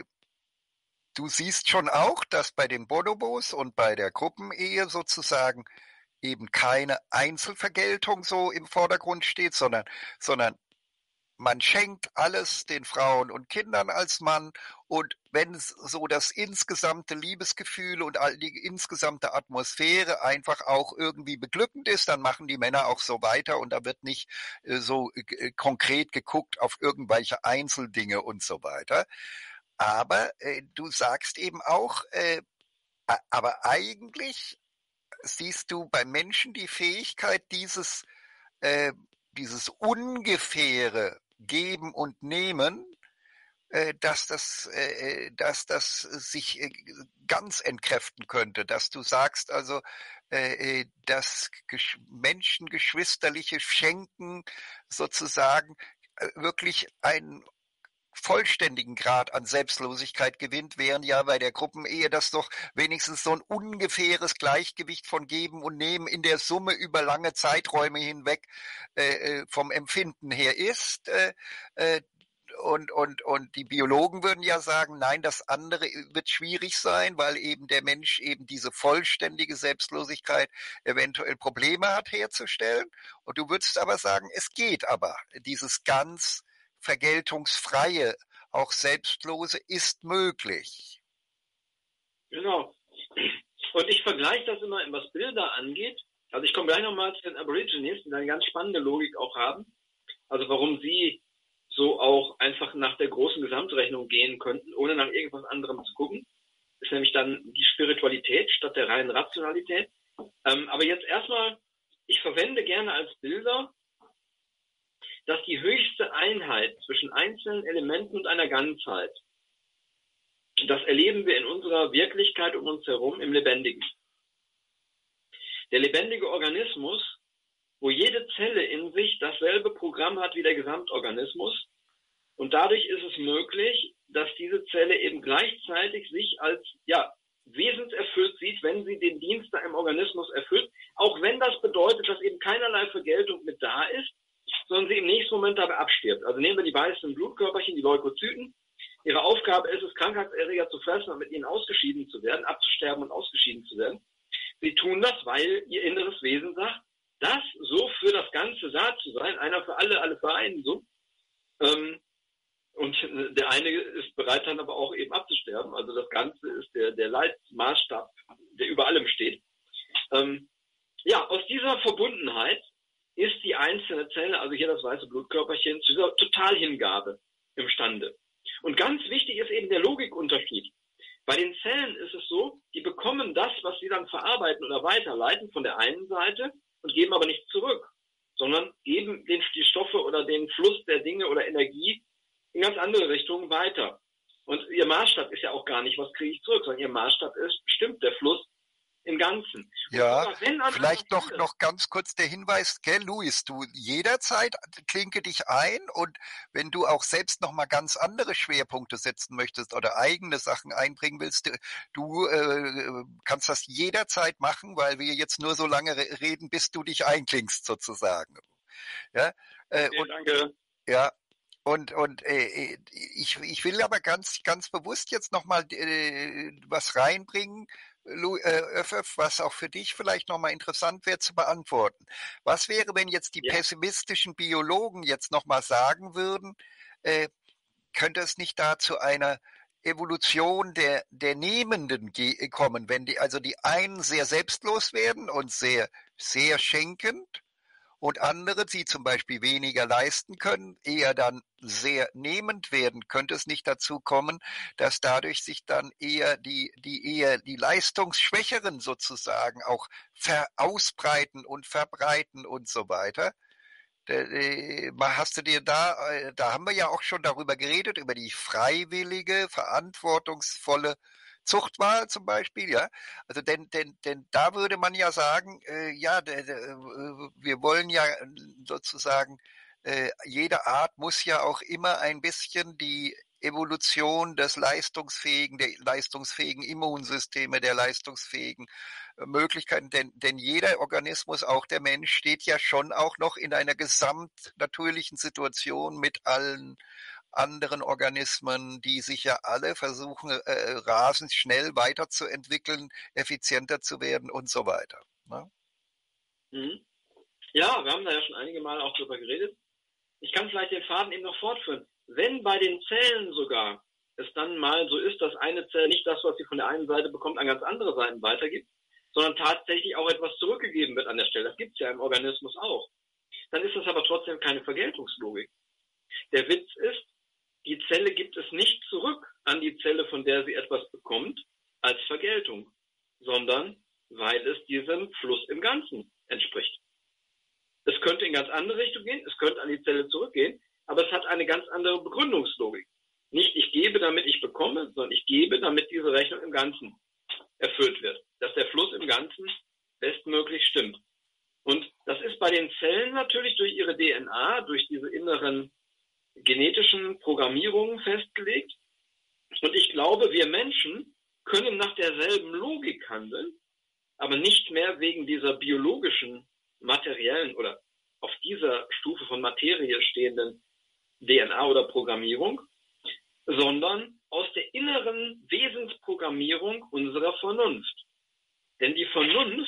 du siehst schon auch, dass bei den Bonobos und bei der Gruppenehe sozusagen eben keine Einzelvergeltung so im Vordergrund steht, sondern, sondern man schenkt alles den Frauen und Kindern als Mann und wenn es so das insgesamte Liebesgefühl und die insgesamte Atmosphäre einfach auch irgendwie beglückend ist, dann machen die Männer auch so weiter und da wird nicht äh, so äh, konkret geguckt auf irgendwelche Einzeldinge und so weiter. Aber äh, du sagst eben auch, äh, aber eigentlich siehst du bei Menschen die Fähigkeit, dieses, äh, dieses ungefähre Geben und Nehmen, äh, dass das, äh, dass das sich äh, ganz entkräften könnte, dass du sagst also, äh, dass Gesch- Menschen geschwisterliche Schenken sozusagen äh, wirklich ein vollständigen Grad an Selbstlosigkeit gewinnt, während ja bei der Gruppenehe das doch wenigstens so ein ungefähres Gleichgewicht von Geben und Nehmen in der Summe über lange Zeiträume hinweg äh, vom Empfinden her ist. Äh, äh, und, und, und die Biologen würden ja sagen, nein, das andere wird schwierig sein, weil eben der Mensch eben diese vollständige Selbstlosigkeit eventuell Probleme hat herzustellen. Und du würdest aber sagen, es geht aber, dieses ganz vergeltungsfreie, auch selbstlose ist möglich. Genau. Und ich vergleiche das immer, was Bilder angeht. Also ich komme gleich nochmal zu den Aborigines, die eine ganz spannende Logik auch haben. Also warum sie so auch einfach nach der großen Gesamtrechnung gehen könnten, ohne nach irgendwas anderem zu gucken. Ist nämlich dann die Spiritualität statt der reinen Rationalität. Ähm, aber jetzt erstmal, ich verwende gerne als Bilder, dass die höchste Einheit zwischen einzelnen Elementen und einer Ganzheit Das erleben wir in unserer Wirklichkeit um uns herum im Lebendigen. Der lebendige Organismus, wo jede Zelle in sich dasselbe Programm hat wie der Gesamtorganismus, und dadurch ist es möglich, dass diese Zelle eben gleichzeitig sich als ja, wesenserfüllt sieht, wenn sie den Dienst da im Organismus erfüllt, auch wenn das bedeutet, dass eben keinerlei Vergeltung mit da ist, sondern sie im nächsten Moment dabei abstirbt. Also nehmen wir die weißen Blutkörperchen, die Leukozyten. Ihre Aufgabe ist es, Krankheitserreger zu fressen und mit ihnen ausgeschieden zu werden, abzusterben und ausgeschieden zu werden. Sie tun das, weil ihr inneres Wesen sagt, das so für das Ganze da zu sein, einer für alle, alle für einen, so. Ähm, und der eine ist bereit dann aber auch eben abzusterben. Also das Ganze ist der, der Leitmaßstab, der über allem steht. Ähm, ja, aus dieser Verbundenheit ist die einzelne Zelle, also hier das weiße Blutkörperchen, zu dieser Totalhingabe imstande. Und ganz wichtig ist eben der Logikunterschied. Bei den Zellen ist es so, die bekommen das, was sie dann verarbeiten oder weiterleiten von der einen Seite und geben aber nichts zurück, sondern geben den, die Stoffe oder den Fluss der Dinge oder Energie in ganz andere Richtungen weiter. Und ihr Maßstab ist ja auch gar nicht, was kriege ich zurück, sondern ihr Maßstab ist, stimmt der Fluss im Ganzen. Ja, vielleicht noch, noch ganz kurz der Hinweis, gell, Luis, du jederzeit klinke dich ein und wenn du auch selbst noch mal ganz andere Schwerpunkte setzen möchtest oder eigene Sachen einbringen willst, du äh, kannst das jederzeit machen, weil wir jetzt nur so lange reden, bis du dich einklingst sozusagen. Ja, äh, okay, und, danke. Ja, und, und äh, ich, ich will aber ganz, ganz bewusst jetzt nochmal äh, was reinbringen, Lu, äh, Öfföf, was auch für dich vielleicht nochmal interessant wäre zu beantworten. Was wäre, wenn jetzt die Ja. pessimistischen Biologen jetzt nochmal sagen würden, äh, könnte es nicht da zu einer Evolution der, der Nehmenden kommen, wenn die, also die einen sehr selbstlos werden und sehr, sehr schenkend, und andere, die zum Beispiel weniger leisten können, eher dann sehr nehmend werden, könnte es nicht dazu kommen, dass dadurch sich dann eher die, die eher die Leistungsschwächeren sozusagen auch ausbreiten und verbreiten und so weiter. Hast du dir da, da haben wir ja auch schon darüber geredet, über die freiwillige, verantwortungsvolle Zuchtwahl zum Beispiel, ja. Also denn, denn, denn da würde man ja sagen, äh, ja, de, de, wir wollen ja sozusagen, äh, jede Art muss ja auch immer ein bisschen die Evolution des leistungsfähigen, der leistungsfähigen Immunsysteme, der leistungsfähigen äh, Möglichkeiten, denn, denn jeder Organismus, auch der Mensch, steht ja schon auch noch in einer gesamtnatürlichen Situation mit allen anderen Organismen, die sich ja alle versuchen, äh, rasend schnell weiterzuentwickeln, effizienter zu werden und so weiter. Ne? Mhm. Ja, wir haben da ja schon einige Mal auch drüber geredet. Ich kann vielleicht den Faden eben noch fortführen. Wenn bei den Zellen sogar es dann mal so ist, dass eine Zelle nicht das, was sie von der einen Seite bekommt, an ganz andere Seiten weitergibt, sondern tatsächlich auch etwas zurückgegeben wird an der Stelle, das gibt es ja im Organismus auch, dann ist das aber trotzdem keine Vergeltungslogik. Der Witz ist, die Zelle gibt es nicht zurück an die Zelle, von der sie etwas bekommt, als Vergeltung, sondern weil es diesem Fluss im Ganzen entspricht. Es könnte in ganz andere Richtung gehen, es könnte an die Zelle zurückgehen, aber es hat eine ganz andere Begründungslogik. Nicht ich gebe, damit ich bekomme, sondern ich gebe, damit diese Rechnung im Ganzen erfüllt wird. Dass der Fluss im Ganzen bestmöglich stimmt. Und das ist bei den Zellen natürlich durch ihre D N A, durch diese inneren genetischen Programmierungen festgelegt. Und ich glaube, wir Menschen können nach derselben Logik handeln, aber nicht mehr wegen dieser biologischen, materiellen oder auf dieser Stufe von Materie stehenden D N A oder Programmierung, sondern aus der inneren Wesensprogrammierung unserer Vernunft. Denn die Vernunft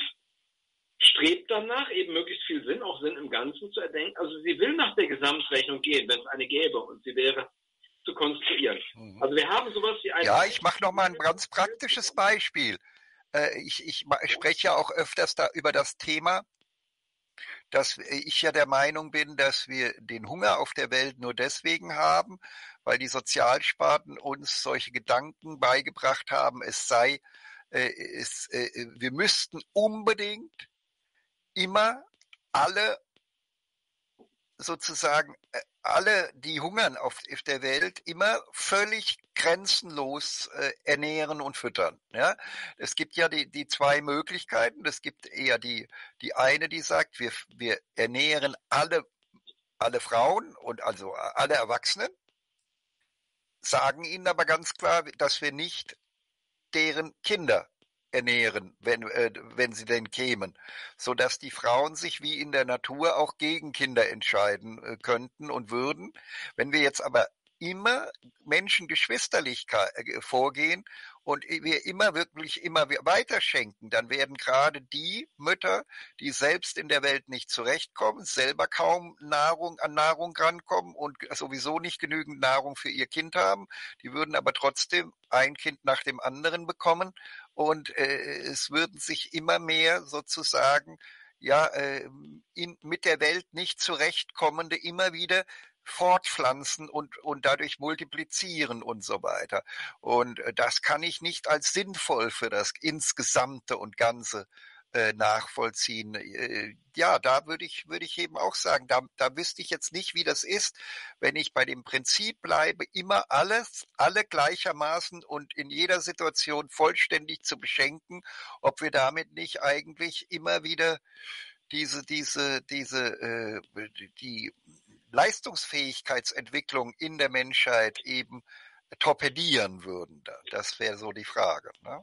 strebt danach, eben möglichst viel Sinn, auch Sinn im Ganzen zu erdenken. Also sie will nach der Gesamtrechnung gehen, wenn es eine gäbe und sie wäre zu konstruieren. Mhm. Also wir haben sowas wie eine... Ja, ich mache nochmal ein ganz praktisches Beispiel. Äh, ich, ich, ich spreche ja auch öfters da über das Thema, dass ich ja der Meinung bin, dass wir den Hunger auf der Welt nur deswegen haben, weil die Sozialsparten uns solche Gedanken beigebracht haben, es sei, äh, es, äh, wir müssten unbedingt immer alle sozusagen äh, alle, die hungern auf, auf der Welt, immer völlig grenzenlos äh, ernähren und füttern. Ja? Es gibt ja die, die zwei Möglichkeiten. Es gibt eher die, die eine, die sagt, wir, wir ernähren alle, alle Frauen und also alle Erwachsenen, sagen ihnen aber ganz klar, dass wir nicht deren Kinder ernähren, wenn, äh, wenn sie denn kämen, so dass die Frauen sich wie in der Natur auch gegen Kinder entscheiden äh, könnten und würden. Wenn wir jetzt aber immer Menschen geschwisterlich äh, vorgehen und wir immer wirklich immer weiter schenken, dann werden gerade die Mütter, die selbst in der Welt nicht zurechtkommen, selber kaum Nahrung an Nahrung rankommen und sowieso nicht genügend Nahrung für ihr Kind haben, die würden aber trotzdem ein Kind nach dem anderen bekommen und äh, es würden sich immer mehr sozusagen ja äh, in, mit der Welt nicht zurechtkommende immer wieder fortpflanzen und, und dadurch multiplizieren und so weiter. Und äh, das kann ich nicht als sinnvoll für das Insgesamte und Ganze äh, nachvollziehen. Äh, ja, da würde ich, würde ich eben auch sagen, da, da wüsste ich jetzt nicht, wie das ist, wenn ich bei dem Prinzip bleibe, immer alles, alle gleichermaßen und in jeder Situation vollständig zu beschenken, ob wir damit nicht eigentlich immer wieder diese, diese, diese, äh, die Leistungsfähigkeitsentwicklung in der Menschheit eben torpedieren würden. Das wäre so die Frage. Ne?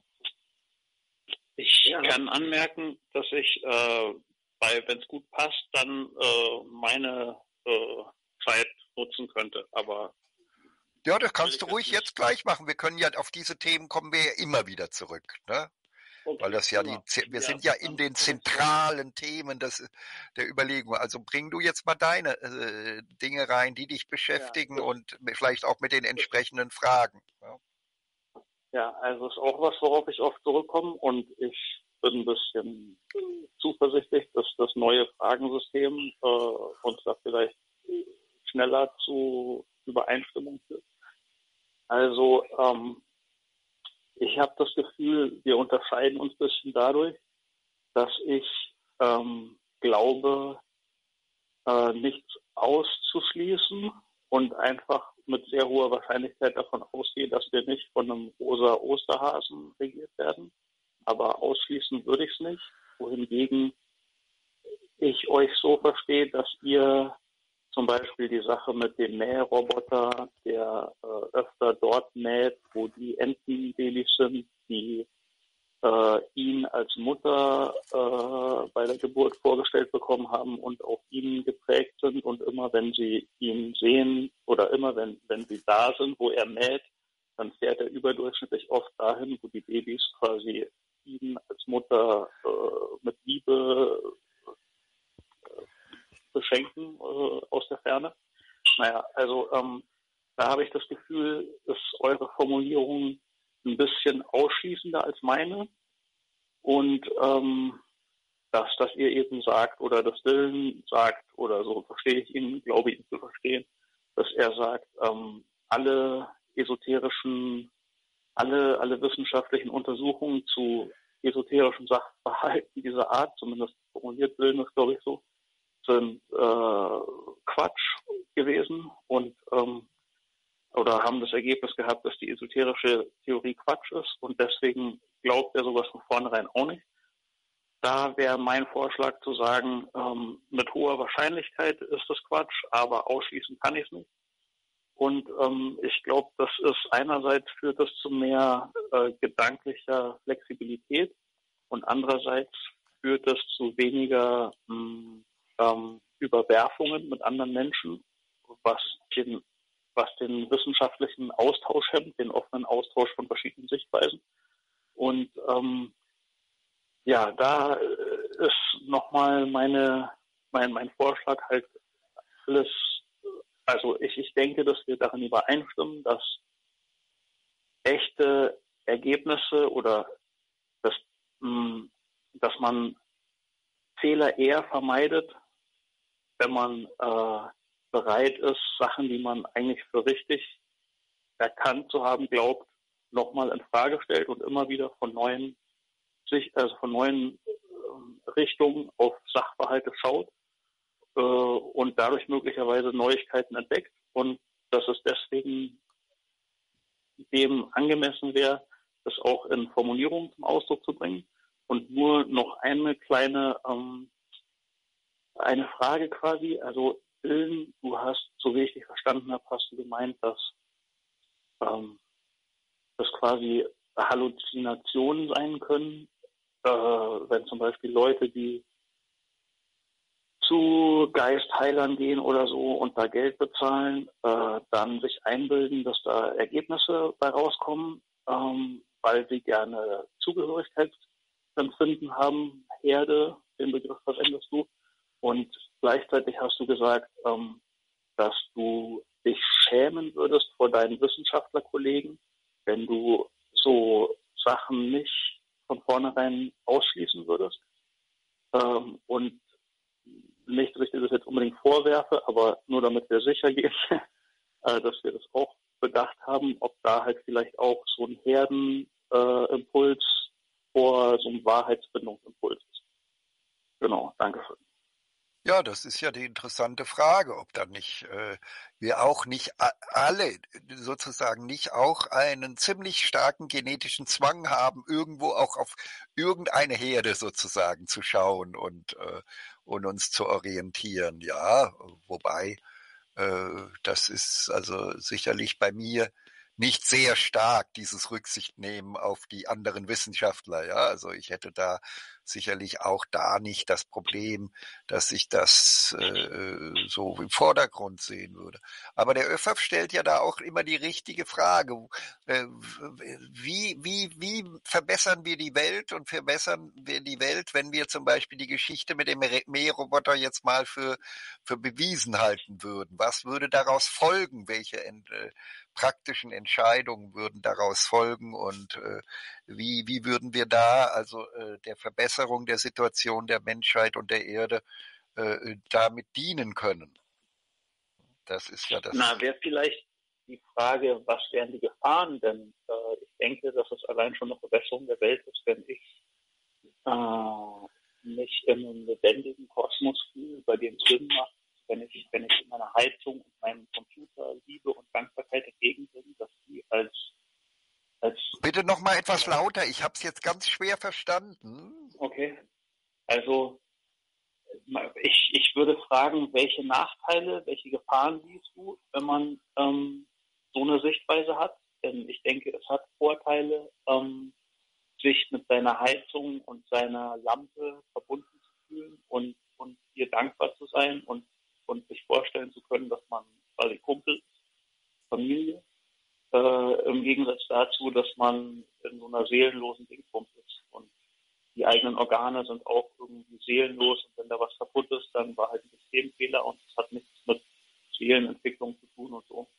Ich ja. kann anmerken, dass ich, äh, wenn es gut passt, dann äh, meine äh, Zeit nutzen könnte. Aber ja, das kannst du ruhig jetzt gleich machen. Wir können ja auf diese Themen kommen wir ja immer wieder zurück. Ne? Okay, weil das ja die, wir ja, sind ja in den zentralen Themen des, der Überlegung. Also bring du jetzt mal deine äh, Dinge rein, die dich beschäftigen ja, und vielleicht auch mit den entsprechenden Fragen. Ja. ja, also ist auch was, worauf ich oft zurückkomme und ich bin ein bisschen zuversichtlich, dass das neue Fragensystem äh, uns da vielleicht schneller zu Übereinstimmung führt. Also ähm, ich habe das Gefühl, wir unterscheiden uns ein bisschen dadurch, dass ich ähm, glaube, äh, nichts auszuschließen und einfach mit sehr hoher Wahrscheinlichkeit davon ausgehe, dass wir nicht von einem rosa Osterhasen regiert werden. Aber ausschließen würde ich es nicht. Wohingegen ich euch so verstehe, dass ihr zum Beispiel die Sache mit dem Mähroboter, der äh, öfter dort mäht, wo die Entenbabys sind, die äh, ihn als Mutter äh, bei der Geburt vorgestellt bekommen haben und auf ihn geprägt sind. Und immer wenn sie ihn sehen oder immer wenn, wenn sie da sind, wo er mäht, dann fährt er überdurchschnittlich oft dahin, wo die Babys quasi ihn als Mutter äh, mit Liebe beschenken äh, aus der Ferne. Naja, also ähm, da habe ich das Gefühl, ist eure Formulierung ein bisschen ausschließender als meine und ähm, dass, dass ihr eben sagt oder das Dylan sagt oder so verstehe ich ihn, glaube ich ihn zu verstehen, dass er sagt, ähm, alle esoterischen, alle, alle wissenschaftlichen Untersuchungen zu esoterischen Sachverhalten dieser Art, zumindest formuliert Dylan das, glaube ich, so, sind äh, Quatsch gewesen und ähm, oder haben das Ergebnis gehabt, dass die esoterische Theorie Quatsch ist und deswegen glaubt er sowas von vornherein auch nicht. Da wäre mein Vorschlag zu sagen, ähm, mit hoher Wahrscheinlichkeit ist das Quatsch, aber ausschließen kann ich es nicht. Und ähm, ich glaube, das ist einerseits führt das zu mehr äh, gedanklicher Flexibilität und andererseits führt das zu weniger mh, ähm, Überwerfungen mit anderen Menschen, was den, was den wissenschaftlichen Austausch hemmt, den offenen Austausch von verschiedenen Sichtweisen. Und ähm, ja, da ist nochmal meine, mein, mein Vorschlag halt alles, also ich, ich denke, dass wir darin übereinstimmen, dass echte Ergebnisse oder dass, mh, dass man Fehler eher vermeidet, wenn man äh, bereit ist, Sachen, die man eigentlich für richtig erkannt zu haben glaubt, nochmal in Frage stellt und immer wieder von neuen sich also von neuen äh, Richtungen auf Sachverhalte schaut äh, und dadurch möglicherweise Neuigkeiten entdeckt und dass es deswegen dem angemessen wäre, das auch in Formulierungen zum Ausdruck zu bringen. Und nur noch eine kleine ähm, eine Frage quasi. Also Ilm, du hast, so wie ich dich verstanden habe, hast du gemeint, dass ähm, das quasi Halluzinationen sein können, äh, wenn zum Beispiel Leute, die zu Geistheilern gehen oder so und da Geld bezahlen, äh, dann sich einbilden, dass da Ergebnisse bei rauskommen, ähm, weil sie gerne Zugehörigkeitsempfinden haben, Herde, den Begriff verwendest du. Und gleichzeitig hast du gesagt, ähm, dass du dich schämen würdest vor deinen Wissenschaftlerkollegen, wenn du so Sachen nicht von vornherein ausschließen würdest. Ähm, und nicht, dass ich dir das jetzt unbedingt vorwerfe, aber nur damit wir sicher gehen, äh, dass wir das auch bedacht haben, ob da halt vielleicht auch so ein Herdenimpuls äh, vor so einem Wahrheitsfindungsimpuls ist. Genau, danke schön. Ja, das ist ja die interessante Frage, ob dann nicht äh, wir auch nicht a- alle sozusagen nicht auch einen ziemlich starken genetischen Zwang haben, irgendwo auch auf irgendeine Herde sozusagen zu schauen und äh, und uns zu orientieren. Ja, wobei äh, das ist also sicherlich bei mir nicht sehr stark, dieses Rücksichtnehmen auf die anderen Wissenschaftler. Ja, also ich hätte da sicherlich auch da nicht das Problem, dass ich das äh, so im Vordergrund sehen würde. Aber der Öffaf stellt ja da auch immer die richtige Frage. Äh, wie, wie, wie verbessern wir die Welt und verbessern wir die Welt, wenn wir zum Beispiel die Geschichte mit dem Mähroboter jetzt mal für, für bewiesen halten würden? Was würde daraus folgen? Welche äh, praktischen Entscheidungen würden daraus folgen und äh, wie, wie würden wir da also äh, der Verbesserung der Situation der Menschheit und der Erde äh, damit dienen können? Das ist ja das. Na, wäre vielleicht die Frage, was wären die Gefahren? Denn äh, ich denke, dass es allein schon eine Verbesserung der Welt ist, wenn ich äh, mich in einem lebendigen Kosmos fühle, bei dem es Sinn macht, wenn ich, wenn ich meiner Heizung und meinem Computer Liebe und Dankbarkeit entgegenbringe, dass die als, als Bitte noch mal etwas lauter, ich habe es jetzt ganz schwer verstanden. Okay, also ich, ich würde fragen, welche Nachteile, welche Gefahren siehst du, wenn man ähm, so eine Sichtweise hat? Denn ich denke, es hat Vorteile, ähm, sich mit seiner Heizung und seiner Lampe verbunden zu fühlen und, und ihr dankbar zu sein und, und sich vorstellen zu können, dass man quasi Kumpel ist, Familie, äh, im Gegensatz dazu, dass man in so einer seelenlosen Dingsbums ist. Und die eigenen Organe sind auch irgendwie seelenlos und wenn da was kaputt ist, dann war halt ein Systemfehler und es hat nichts mit Seelenentwicklung zu tun und so.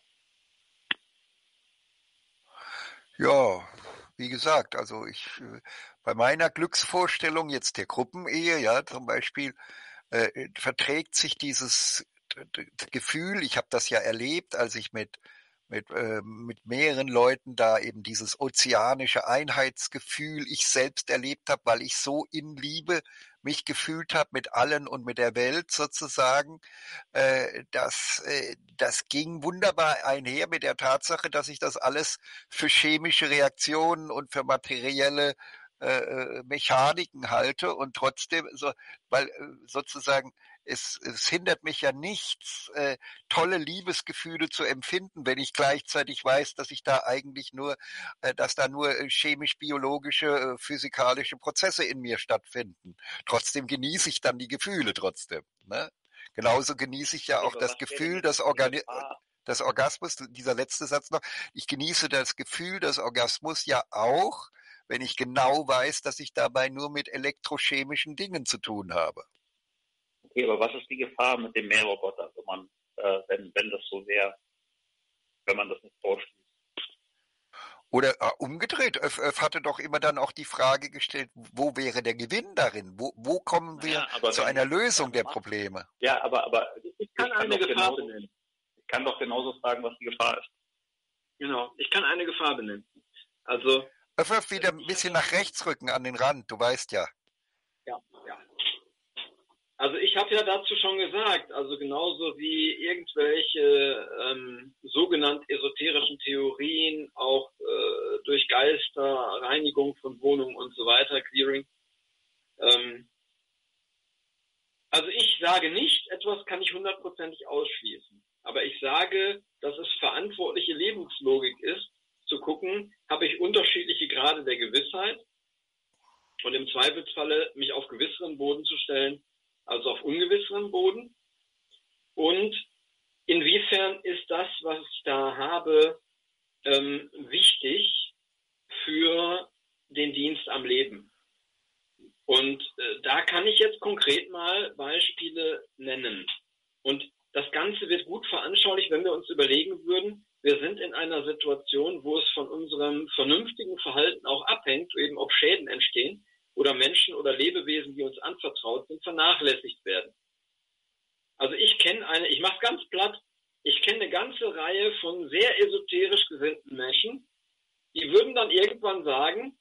Ja, wie gesagt, also ich bei meiner Glücksvorstellung jetzt der Gruppenehe, ja, zum Beispiel, äh, verträgt sich dieses Gefühl, ich habe das ja erlebt, als ich mit mit äh, mit mehreren Leuten da eben dieses ozeanische Einheitsgefühl ich selbst erlebt habe, weil ich so in Liebe mich gefühlt habe mit allen und mit der Welt sozusagen. Äh, das, äh, das ging wunderbar einher mit der Tatsache, dass ich das alles für chemische Reaktionen und für materielle äh, Mechaniken halte und trotzdem so, weil äh, sozusagen es, es hindert mich ja nichts, äh, tolle Liebesgefühle zu empfinden, wenn ich gleichzeitig weiß, dass ich da eigentlich nur, äh, dass da nur äh, chemisch-biologische, äh, physikalische Prozesse in mir stattfinden. Trotzdem genieße ich dann die Gefühle trotzdem. Ne? Genauso genieße ich ja Okay, auch aber das was wäre denn Gefühl, jetzt des die Organi Gefahr? des Orgasmus, dieser letzte Satz noch, ich genieße das Gefühl des Orgasmus ja auch, wenn ich genau weiß, dass ich dabei nur mit elektrochemischen Dingen zu tun habe. Okay, aber was ist die Gefahr mit dem Mähroboter, wenn man, äh, wenn, wenn das so wäre, wenn man das nicht ausschließt? Oder äh, umgedreht, Öff, Öff hatte doch immer dann auch die Frage gestellt, wo wäre der Gewinn darin? Wo, wo kommen wir Naja, zu einer Lösung der Probleme? Ja, aber, aber Ich kann ich kann eine doch Gefahr genauso, benennen. ich kann doch genauso fragen, was die Gefahr ist. Genau, ich kann eine Gefahr benennen. Also, Öff, Öff wieder ein bisschen nach rechts rücken an den Rand, du weißt ja. ja, ja. Also ich habe ja dazu schon gesagt, also genauso wie irgendwelche ähm, sogenannt esoterischen Theorien, auch äh, durch Geister, Reinigung von Wohnungen und so weiter, Clearing. Ähm, also ich sage nicht, etwas kann ich hundertprozentig ausschließen. Aber ich sage, dass es verantwortliche Lebenslogik ist, zu gucken, habe ich unterschiedliche Grade der Gewissheit und im Zweifelsfalle mich auf gewisseren Boden zu stellen, also auf ungewisseren Boden. Und inwiefern ist das, was ich da habe, ähm, wichtig für den Dienst am Leben? Und äh, da kann ich jetzt konkret mal Beispiele nennen. Und das Ganze wird gut veranschaulicht, wenn wir uns überlegen würden, wir sind in einer Situation, wo es von unserem vernünftigen Verhalten auch abhängt, eben ob Schäden entstehen oder Menschen oder Lebewesen, die uns anvertraut sind, vernachlässigt werden. Also ich kenne eine, ich mache es ganz platt, ich kenne eine ganze Reihe von sehr esoterisch gesinnten Menschen, die würden dann irgendwann sagen,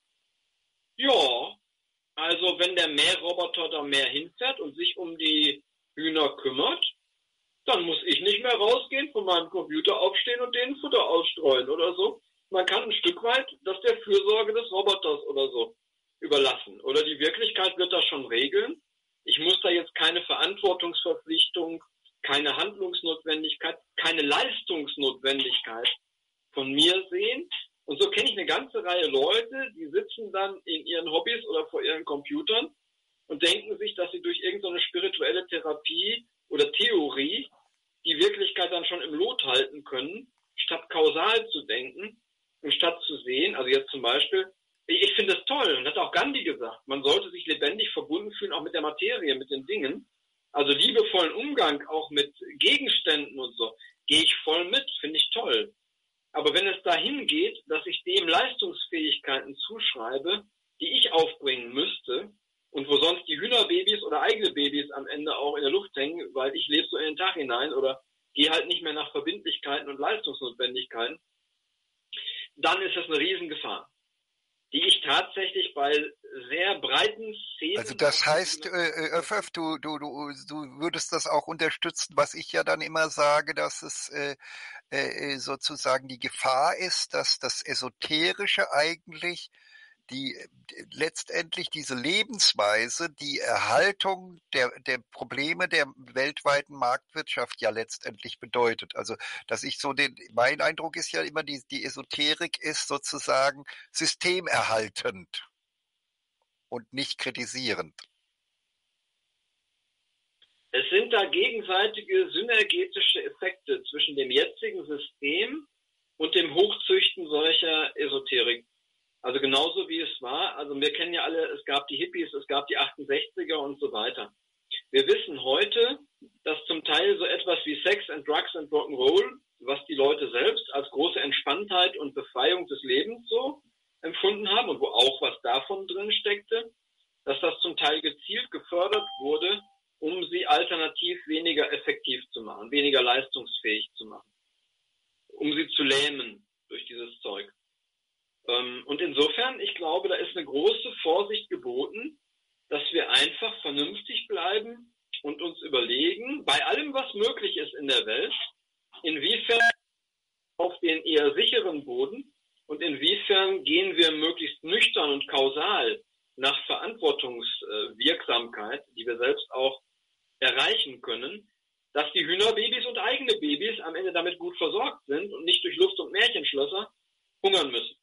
ja, also wenn der Mähroboter da mehr hinfährt und sich um die Hühner kümmert, dann muss ich nicht mehr rausgehen, von meinem Computer aufstehen und denen Futter ausstreuen oder so. Man kann ein Stück weit das der Fürsorge des Roboters oder so überlassen. Oder die Wirklichkeit wird das schon regeln. Ich muss da jetzt keine Verantwortungsverpflichtung, keine Handlungsnotwendigkeit, keine Leistungsnotwendigkeit von mir sehen. Und so kenne ich eine ganze Reihe Leute, die sitzen dann in ihren Hobbys oder vor ihren Computern und denken sich, dass sie durch irgendeine spirituelle Therapie oder Theorie die Wirklichkeit dann schon im Lot halten können, statt kausal zu denken und statt zu sehen, also jetzt zum Beispiel, ich finde es toll, und hat auch Gandhi gesagt, man sollte sich lebendig verbunden fühlen, auch mit der Materie, mit den Dingen, also liebevollen Umgang auch mit Gegenständen und so, gehe ich voll mit, finde ich toll. Aber wenn es dahin geht, dass ich dem Leistungsfähigkeiten zuschreibe, die ich aufbringen müsste, und wo sonst die Hühnerbabys oder eigene Babys am Ende auch in der Luft hängen, weil ich lebe so in den Tag hinein oder gehe halt nicht mehr nach Verbindlichkeiten und Leistungsnotwendigkeiten, dann ist das eine Riesengefahr, die ich tatsächlich bei sehr breiten Szenen... Also das heißt, äh, Öfföff, du, du, du, du würdest das auch unterstützen, was ich ja dann immer sage, dass es äh, äh, sozusagen die Gefahr ist, dass das Esoterische eigentlich die letztendlich diese Lebensweise, die Erhaltung der, der Probleme der weltweiten Marktwirtschaft ja letztendlich bedeutet. Also, dass ich so den, mein Eindruck ist ja immer, die, die Esoterik ist sozusagen systemerhaltend und nicht kritisierend. Es sind da gegenseitige synergetische Effekte zwischen dem jetzigen System und dem Hochzüchten solcher Esoterik. Also genauso wie es war, also wir kennen ja alle, es gab die Hippies, es gab die achtundsechziger und so weiter. Wir wissen heute, dass zum Teil so etwas wie Sex and Drugs and Rock'n'Roll, was die Leute selbst als große Entspanntheit und Befreiung des Lebens so empfunden haben und wo auch was davon drin steckte, dass das zum Teil gezielt gefördert wurde, um sie alternativ weniger effektiv zu machen, weniger leistungsfähig zu machen, um sie zu lähmen durch dieses Zeug. Und insofern, ich glaube, da ist eine große Vorsicht geboten, dass wir einfach vernünftig bleiben und uns überlegen, bei allem, was möglich ist in der Welt, inwiefern auf den eher sicheren Boden und inwiefern gehen wir möglichst nüchtern und kausal nach Verantwortungswirksamkeit, die wir selbst auch erreichen können, dass die Hühnerbabys und eigene Babys am Ende damit gut versorgt sind und nicht durch Luft- und Märchenschlösser hungern müssen.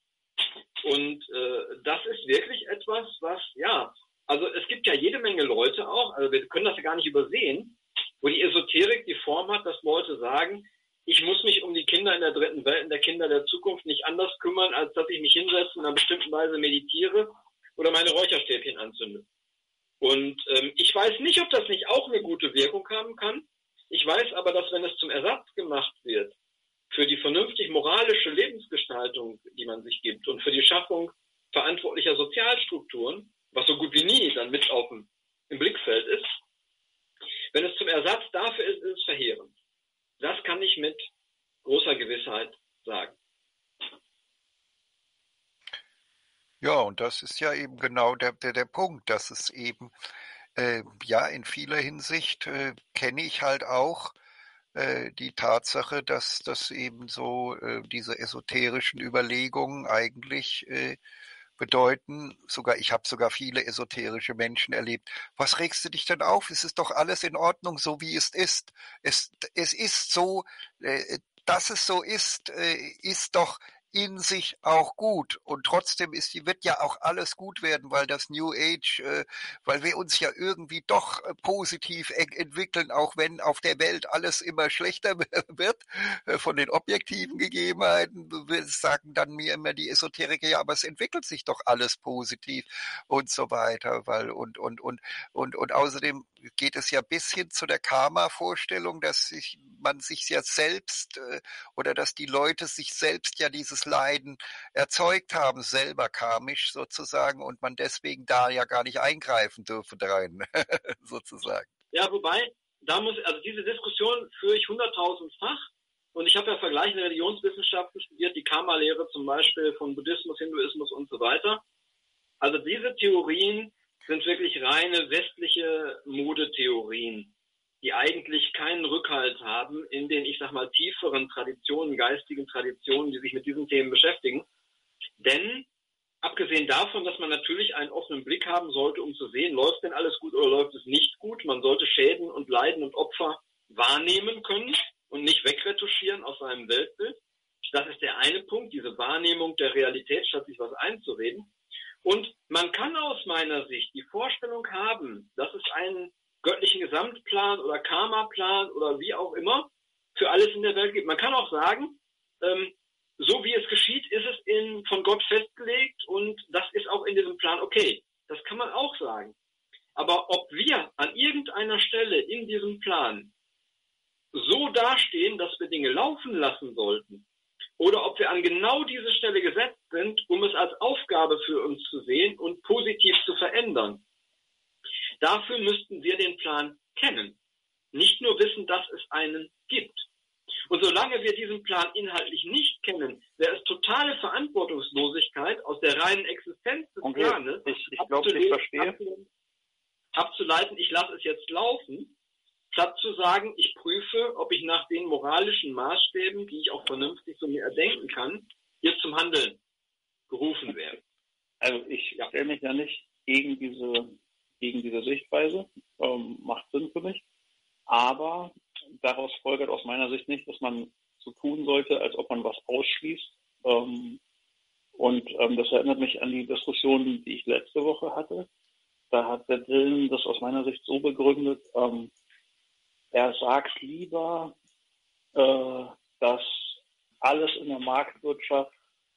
Und äh, das ist wirklich etwas, was, ja, also es gibt ja jede Menge Leute auch, also wir können das ja gar nicht übersehen, wo die Esoterik die Form hat, dass Leute sagen, ich muss mich um die Kinder in der dritten Welt, in der Kinder der Zukunft nicht anders kümmern, als dass ich mich hinsetze und in einer bestimmten Weise meditiere oder meine Räucherstäbchen anzünde. Und ähm, ich weiß nicht, ob das nicht auch eine gute Wirkung haben kann. Ich weiß aber, dass wenn es zum Ersatz gemacht wird, für die vernünftig moralische Lebensgestaltung, die man sich gibt und für die Schaffung verantwortlicher Sozialstrukturen, was so gut wie nie dann mit auf dem, im Blickfeld ist, wenn es zum Ersatz dafür ist, ist es verheerend. Das kann ich mit großer Gewissheit sagen. Ja, und das ist ja eben genau der, der, der Punkt, dass es eben Äh, ja, in vieler Hinsicht äh, kenne ich halt auch äh, die Tatsache, dass dass eben so äh, diese esoterischen Überlegungen eigentlich äh, bedeuten, sogar ich habe sogar viele esoterische Menschen erlebt. Was regst du dich denn auf? Es ist doch alles in Ordnung, so wie es ist. Es, es ist so, äh, dass es so ist, äh, ist doch in sich auch gut. Und trotzdem ist, wird ja auch alles gut werden, weil das New Age, äh, weil wir uns ja irgendwie doch äh, positiv e entwickeln, auch wenn auf der Welt alles immer schlechter wird, äh, von den objektiven Gegebenheiten, wir sagen dann mir immer die Esoteriker, ja, aber es entwickelt sich doch alles positiv und so weiter, weil und und und und und außerdem geht es ja bis hin zu der Karma-Vorstellung, dass sich man sich ja selbst äh, oder dass die Leute sich selbst ja dieses Leiden erzeugt haben, selber karmisch sozusagen, und man deswegen da ja gar nicht eingreifen dürfe rein, sozusagen. Ja, wobei, da muss, also diese Diskussion führe ich hunderttausendfach. Und ich habe ja vergleichende Religionswissenschaften studiert, die Karma-Lehre zum Beispiel von Buddhismus, Hinduismus und so weiter. Also diese Theorien sind wirklich reine westliche Modetheorien, die eigentlich keinen Rückhalt haben in den, ich sag mal, tieferen Traditionen, geistigen Traditionen, die sich mit diesen Themen beschäftigen. Denn abgesehen davon, dass man natürlich einen offenen Blick haben sollte, um zu sehen, läuft denn alles gut oder läuft es nicht gut, man sollte Schäden und Leiden und Opfer wahrnehmen können und nicht wegretuschieren aus seinem Weltbild. Das ist der eine Punkt, diese Wahrnehmung der Realität, statt sich was einzureden. Und man kann aus meiner Sicht die Vorstellung haben, dass es einen göttlichen Gesamtplan oder Karmaplan oder wie auch immer für alles in der Welt gibt. Man kann auch sagen, ähm, so wie es geschieht, ist es in, von Gott festgelegt und das ist auch in diesem Plan okay. Das kann man auch sagen. Aber ob wir an irgendeiner Stelle in diesem Plan so dastehen, dass wir Dinge laufen lassen sollten, oder ob wir an genau diese Stelle gesetzt sind, um es als Aufgabe für uns zu sehen und positiv zu verändern. Dafür müssten wir den Plan kennen. Nicht nur wissen, dass es einen gibt. Und solange wir diesen Plan inhaltlich nicht kennen, wäre es totale Verantwortungslosigkeit aus der reinen Existenz des okay. Planes ich, ich glaube, ich verstehe. abzuleiten, ich lasse es jetzt laufen, statt zu sagen, ich prüfe, ob ich nach den moralischen Maßstäben, die ich auch vernünftig so mir erdenken kann, hier zum Handeln gerufen werde. Also ich ja. stelle mich ja nicht gegen diese, gegen diese Sichtweise, ähm, macht Sinn für mich, aber daraus folgt aus meiner Sicht nicht, dass man so tun sollte, als ob man was ausschließt. Ähm, und ähm, das erinnert mich an die Diskussion, die ich letzte Woche hatte. Da hat der Dylan das aus meiner Sicht so begründet, ähm, er sagt lieber, äh, dass alles in der Marktwirtschaft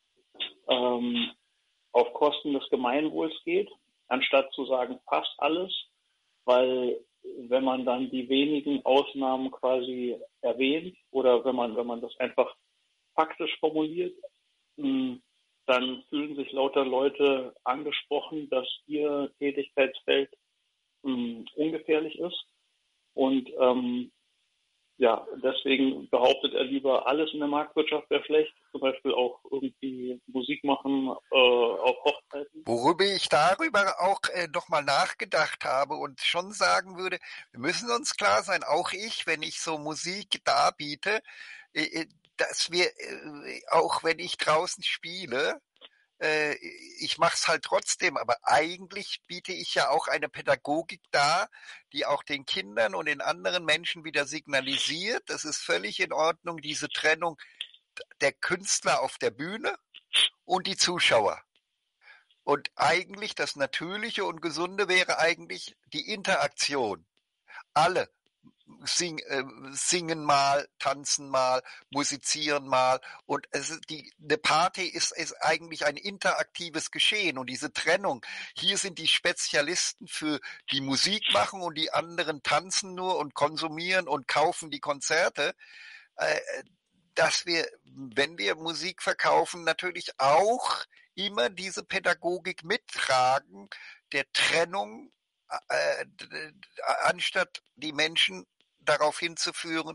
ähm, auf Kosten des Gemeinwohls geht, anstatt zu sagen, passt alles, weil wenn man dann die wenigen Ausnahmen quasi erwähnt oder wenn man, wenn man das einfach faktisch formuliert, mh, dann fühlen sich lauter Leute angesprochen, dass ihr Tätigkeitsfeld mh, ungefährlich ist. Und ähm, ja, deswegen behauptet er lieber, alles in der Marktwirtschaft wäre schlecht, zum Beispiel auch irgendwie Musik machen äh, auf Hochzeiten. Worüber ich darüber auch äh, nochmal nachgedacht habe und schon sagen würde, wir müssen uns klar sein, auch ich, wenn ich so Musik darbiete, äh, dass wir, äh, auch wenn ich draußen spiele, äh, ich mache es halt trotzdem, aber eigentlich biete ich ja auch eine Pädagogik dar, die auch den Kindern und den anderen Menschen wieder signalisiert, das ist völlig in Ordnung, diese Trennung der Künstler auf der Bühne und die Zuschauer. Und eigentlich das Natürliche und Gesunde wäre eigentlich die Interaktion. Alle sing, äh, singen mal, tanzen mal, musizieren mal. Und es ist die, eine Party ist, ist eigentlich ein interaktives Geschehen. Und diese Trennung, hier sind die Spezialisten für die Musik machen und die anderen tanzen nur und konsumieren und kaufen die Konzerte. Äh, dass wir, wenn wir Musik verkaufen, natürlich auch immer diese Pädagogik mittragen, der Trennung, äh, anstatt die Menschen darauf hinzuführen,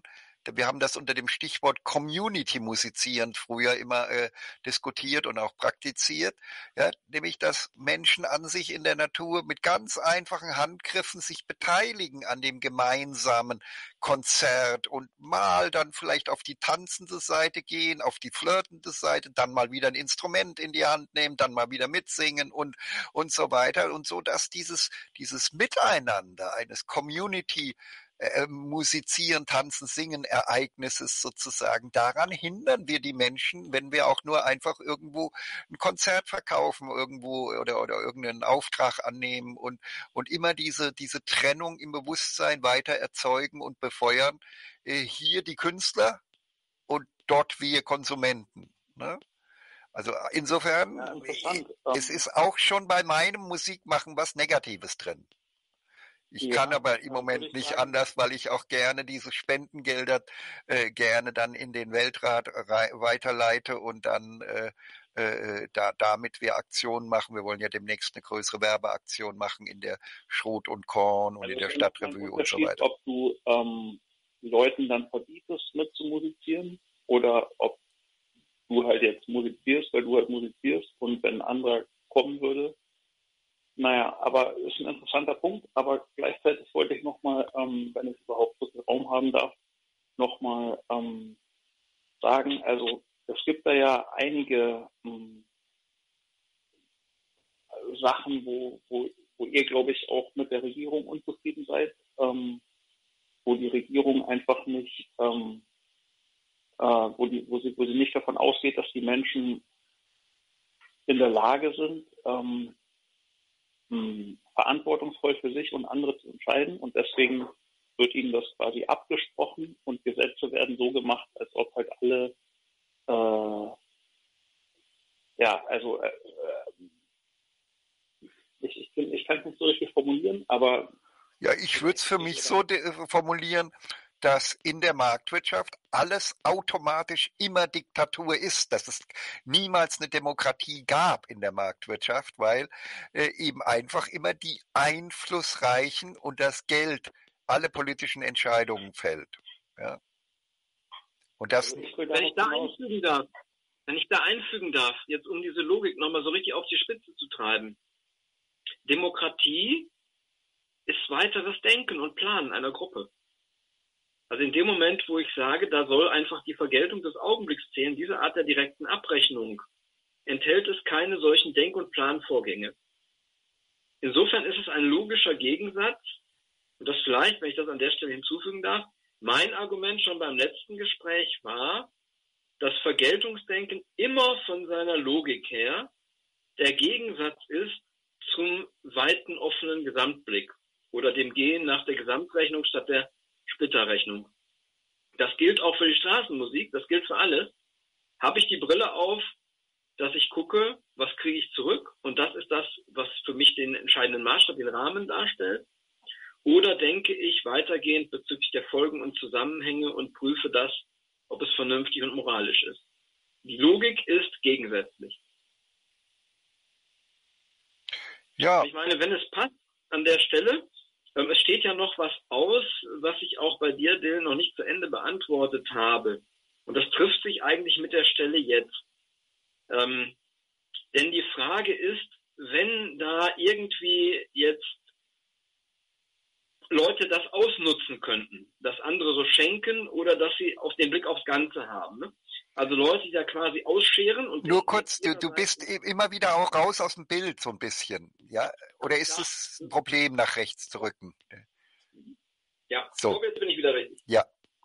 wir haben das unter dem Stichwort Community-Musizieren früher immer äh, diskutiert und auch praktiziert, ja, nämlich dass Menschen an sich in der Natur mit ganz einfachen Handgriffen sich beteiligen an dem gemeinsamen Konzert und mal dann vielleicht auf die tanzende Seite gehen, auf die flirtende Seite, dann mal wieder ein Instrument in die Hand nehmen, dann mal wieder mitsingen und und so weiter und so, dass dieses dieses Miteinander eines Community äh, musizieren, tanzen, singen Ereignisses sozusagen, daran hindern wir die Menschen, wenn wir auch nur einfach irgendwo ein Konzert verkaufen irgendwo oder oder irgendeinen Auftrag annehmen und und immer diese diese Trennung im Bewusstsein weiter erzeugen und befeuern. Äh, hier die Künstler und dort wir Konsumenten. Ne? Also insofern, Ja, interessant. es ist auch schon bei meinem Musikmachen was Negatives drin. Ich Ja, kann aber im dann würde Moment ich nicht sagen, anders, weil ich auch gerne diese Spendengelder äh, gerne dann in den Weltrat rei- weiterleite und dann äh, äh, da, damit wir Aktionen machen. Wir wollen ja demnächst eine größere Werbeaktion machen in der Schrot und Korn und also in es der ist immer ein Stadtrevue und so Unterschied, weiter. ob du ähm, Leuten dann verbietest, mitzumusizieren oder ob du halt jetzt musizierst, weil du halt musizierst und wenn ein anderer kommen würde. Naja, aber ist ein interessanter Punkt, aber gleichzeitig wollte ich nochmal, ähm, wenn ich überhaupt so viel Raum haben darf, nochmal ähm, sagen, also es gibt da ja einige ähm, Sachen, wo, wo, wo ihr, glaube ich, auch mit der Regierung unzufrieden seid, ähm, wo die Regierung einfach nicht, ähm, äh, wo, die, wo, sie, wo sie nicht davon ausgeht, dass die Menschen in der Lage sind, ähm, mh, verantwortungsvoll für sich und andere zu entscheiden. Und deswegen wird ihnen das quasi abgesprochen und Gesetze werden so gemacht, als ob halt alle, äh, ja, also äh, ich, ich, ich kann es nicht so richtig formulieren, aber Ja, ich würde es für mich so formulieren, dass in der Marktwirtschaft alles automatisch immer Diktatur ist, dass es niemals eine Demokratie gab in der Marktwirtschaft, weil äh, eben einfach immer die Einflussreichen und das Geld alle politischen Entscheidungen fällt. Ja. Und das, also ich will Wenn ich darauf da hinaus, einfügen darf, wenn ich da einfügen darf, jetzt um diese Logik nochmal so richtig auf die Spitze zu treiben. Demokratie ist weiteres Denken und Planen einer Gruppe. Also in dem Moment, wo ich sage, da soll einfach die Vergeltung des Augenblicks zählen, diese Art der direkten Abrechnung, enthält es keine solchen Denk- und Planvorgänge. Insofern ist es ein logischer Gegensatz, und das vielleicht, wenn ich das an der Stelle hinzufügen darf, mein Argument schon beim letzten Gespräch war, dass Vergeltungsdenken immer von seiner Logik her der Gegensatz ist zum weiten offenen Gesamtblick oder dem Gehen nach der Gesamtrechnung statt der Splitterrechnung. Das gilt auch für die Straßenmusik, das gilt für alles. Habe ich die Brille auf, dass ich gucke, was kriege ich zurück, und das ist das, was für mich den entscheidenden Maßstab, den Rahmen darstellt, oder denke ich weitergehend bezüglich der Folgen und Zusammenhänge und prüfe das, ob es vernünftig und moralisch ist. Die Logik ist gegensätzlich. ja, Ich meine, wenn es passt an der Stelle, ähm, es steht ja noch was aus, was ich auch bei dir, Dylan, noch nicht zu Ende beantwortet habe. Und das trifft sich eigentlich mit der Stelle jetzt. Ähm, denn die Frage ist, wenn da irgendwie jetzt Leute das ausnutzen könnten, dass andere so schenken oder dass sie auf den Blick aufs Ganze haben. Ne? Also Leute, die da quasi ausscheren und nur kurz, du, du bist immer wieder auch raus aus dem Bild so ein bisschen, ja? Oder ist es ein Problem, nach rechts zu rücken? Ja, so. Jetzt bin ich wieder richtig. Ja.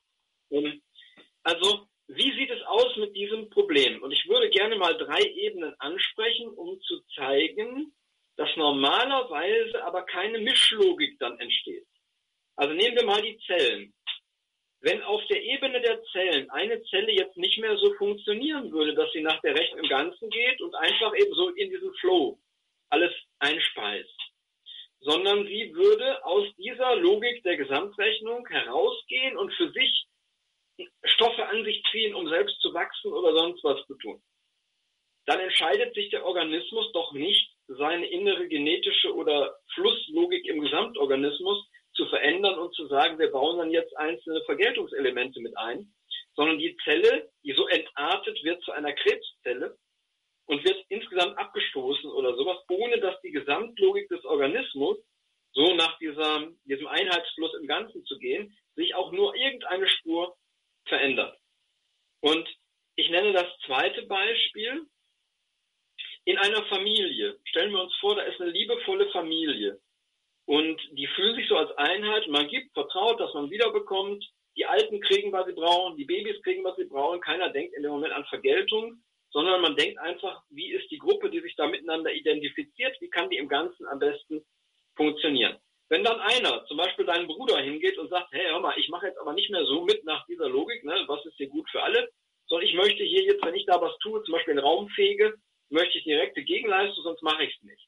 Also, wie sieht es aus mit diesem Problem? Und ich würde gerne mal drei Ebenen ansprechen, um zu zeigen, dass normalerweise aber keine Mischlogik dann entsteht. Also nehmen wir mal die Zellen. Wenn auf der Ebene der Zellen eine Zelle jetzt nicht mehr so funktionieren würde, dass sie nach der Rechnung im Ganzen geht und einfach eben so in diesen Flow alles einspeist, sondern sie würde aus dieser Logik der Gesamtrechnung herausgehen und für sich Stoffe an sich ziehen, um selbst zu wachsen oder sonst was zu tun. Dann entscheidet sich der Organismus doch nicht, seine innere genetische oder Flusslogik im Gesamtorganismus zu verändern und zu sagen, wir bauen dann jetzt einzelne Vergeltungselemente mit ein, sondern die Zelle, die so entartet wird zu einer Krebszelle und wird insgesamt abgestoßen oder sowas, ohne dass die Gesamtlogik des Organismus, so nach dieser, diesem Einheitsfluss im Ganzen zu gehen, sich auch nur irgendeine Spur verändert. Und ich nenne das zweite Beispiel. In einer Familie, stellen wir uns vor, da ist eine liebevolle Familie und die fühlen sich so als Einheit, man gibt, vertraut, dass man wiederbekommt, die Alten kriegen, was sie brauchen, die Babys kriegen, was sie brauchen, keiner denkt in dem Moment an Vergeltung, sondern man denkt einfach, wie ist die Gruppe, die sich da miteinander identifiziert, wie kann die im Ganzen am besten funktionieren. Wenn dann einer, zum Beispiel dein Bruder, hingeht und sagt, hey, hör mal, ich mache jetzt aber nicht mehr so mit nach dieser Logik, ne, was ist hier gut für alle, sondern ich möchte hier jetzt, wenn ich da was tue, zum Beispiel einen Raum fege, möchte ich direkte Gegenleistung, sonst mache ich es nicht.